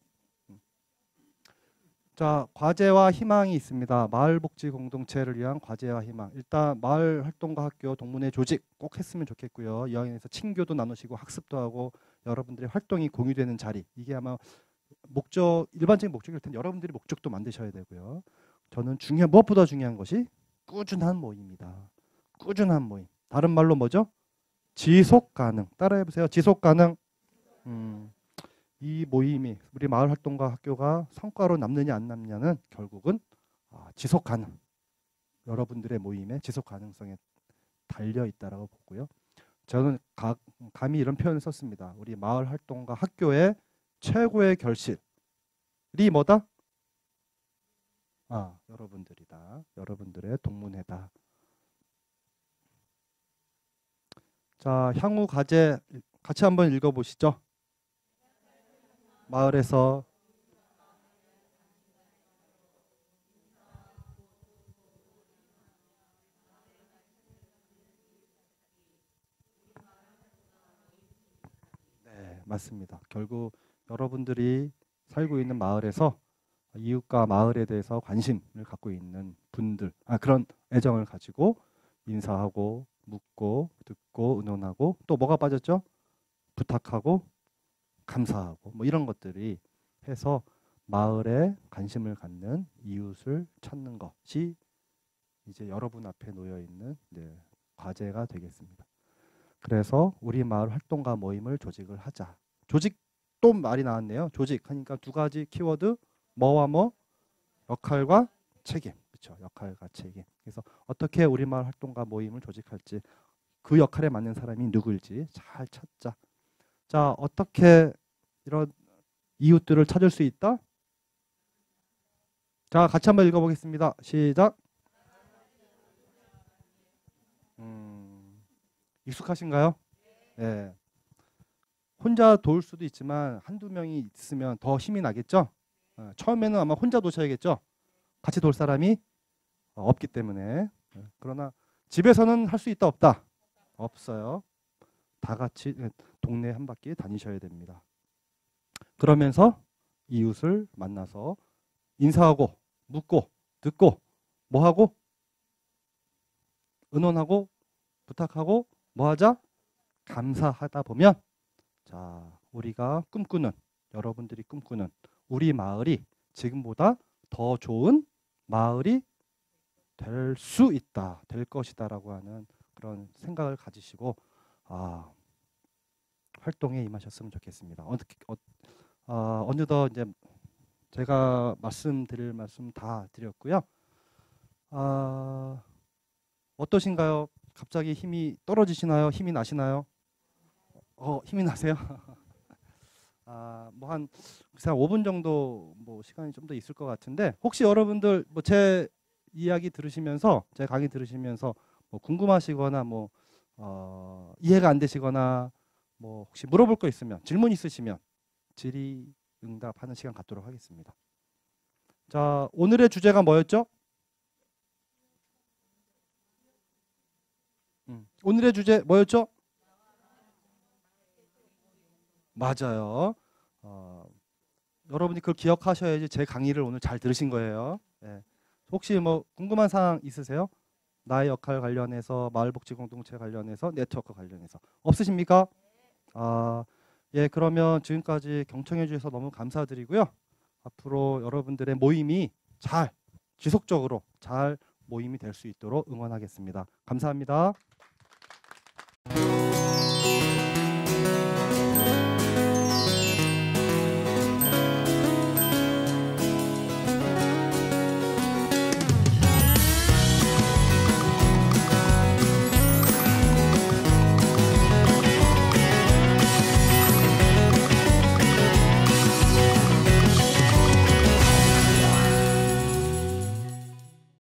자, 과제와 희망이 있습니다. 마을복지 공동체를 위한 과제와 희망. 일단 마을 활동가 학교 동문회 조직 꼭 했으면 좋겠고요. 이왕에서 친교도 나누시고 학습도 하고 여러분들의 활동이 공유되는 자리. 이게 아마 목적, 일반적인 목적일 텐데 여러분들이 목적도 만드셔야 되고요. 저는 중요한, 무엇보다 중요한 것이 꾸준한 모임입니다. 꾸준한 모임. 다른 말로 뭐죠? 지속 가능. 따라해 보세요. 지속 가능. 음. 이 모임이 우리 마을 활동가 학교가 성과로 남느냐 안 남느냐는 결국은 지속 가능, 여러분들의 모임의 지속 가능성에 달려 있다라고 보고요. 저는 가, 감히 이런 표현을 썼습니다. 우리 마을 활동가 학교의 최고의 결실이 뭐다? 아, 여러분들이다. 여러분들의 동문회다. 자, 향후 과제 같이 한번 읽어보시죠. 마을에서 네, 맞습니다. 결국 여러분들이 살고 있는 마을에서 이웃과 마을에 대해서 관심을 갖고 있는 분들, 아, 그런 애정을 가지고 인사하고 묻고 듣고 의논하고 또 뭐가 빠졌죠? 부탁하고 감사하고 뭐 이런 것들이 해서 마을에 관심을 갖는 이웃을 찾는 것이 이제 여러분 앞에 놓여 있는 네, 과제가 되겠습니다. 그래서 우리 마을 활동가 모임을 조직을 하자. 조직 또 말이 나왔네요. 조직 하니까 두 가지 키워드, 뭐와 뭐, 역할과 책임. 그렇죠. 역할과 책임. 그래서 어떻게 우리 마을 활동가 모임을 조직할지, 그 역할에 맞는 사람이 누구일지 잘 찾자. 자, 어떻게 이런 이웃들을 찾을 수 있다? 자, 같이 한번 읽어보겠습니다. 시작. 음, 익숙하신가요? 네. 혼자 도울 수도 있지만 한두 명이 있으면 더 힘이 나겠죠? 어, 처음에는 아마 혼자 도셔야겠죠? 같이 돌 사람이 없기 때문에. 그러나 집에서는 할 수 있다 없다? 없어요. 다 같이 동네 한 바퀴 다니셔야 됩니다. 그러면서 이웃을 만나서 인사하고 묻고 듣고 뭐하고 의논하고 부탁하고 뭐하자? 감사하다 보면 자 우리가 꿈꾸는 여러분들이 꿈꾸는 우리 마을이 지금보다 더 좋은 마을이 될 수 있다, 될 것이다라고 하는 그런 생각을 가지시고 아, 활동에 임하셨으면 좋겠습니다. 어떻게 어, 어, 어느덧 이제 제가 말씀드릴 말씀 다 드렸고요. 아, 어떠신가요? 갑자기 힘이 떨어지시나요? 힘이 나시나요? 어, 힘이 나세요? 아, 뭐 한 오 분 정도 뭐 시간이 좀 더 있을 것 같은데 혹시 여러분들 뭐 제 이야기 들으시면서 제 강의 들으시면서 뭐 궁금하시거나 뭐 어, 이해가 안 되시거나 뭐 혹시 물어볼 거 있으면 질문 있으시면 질의응답하는 시간 갖도록 하겠습니다. 자, 오늘의 주제가 뭐였죠? 음, 오늘의 주제 뭐였죠? 맞아요. 어, 여러분이 그걸 기억하셔야지 제 강의를 오늘 잘 들으신 거예요. 예. 혹시 뭐 궁금한 사항 있으세요? 나의 역할 관련해서 마을복지 공동체 관련해서 네트워크 관련해서 없으십니까? 아, 예, 그러면 지금까지 경청해 주셔서 너무 감사드리고요. 앞으로 여러분들의 모임이 잘 지속적으로 잘 모임이 될 수 있도록 응원하겠습니다. 감사합니다.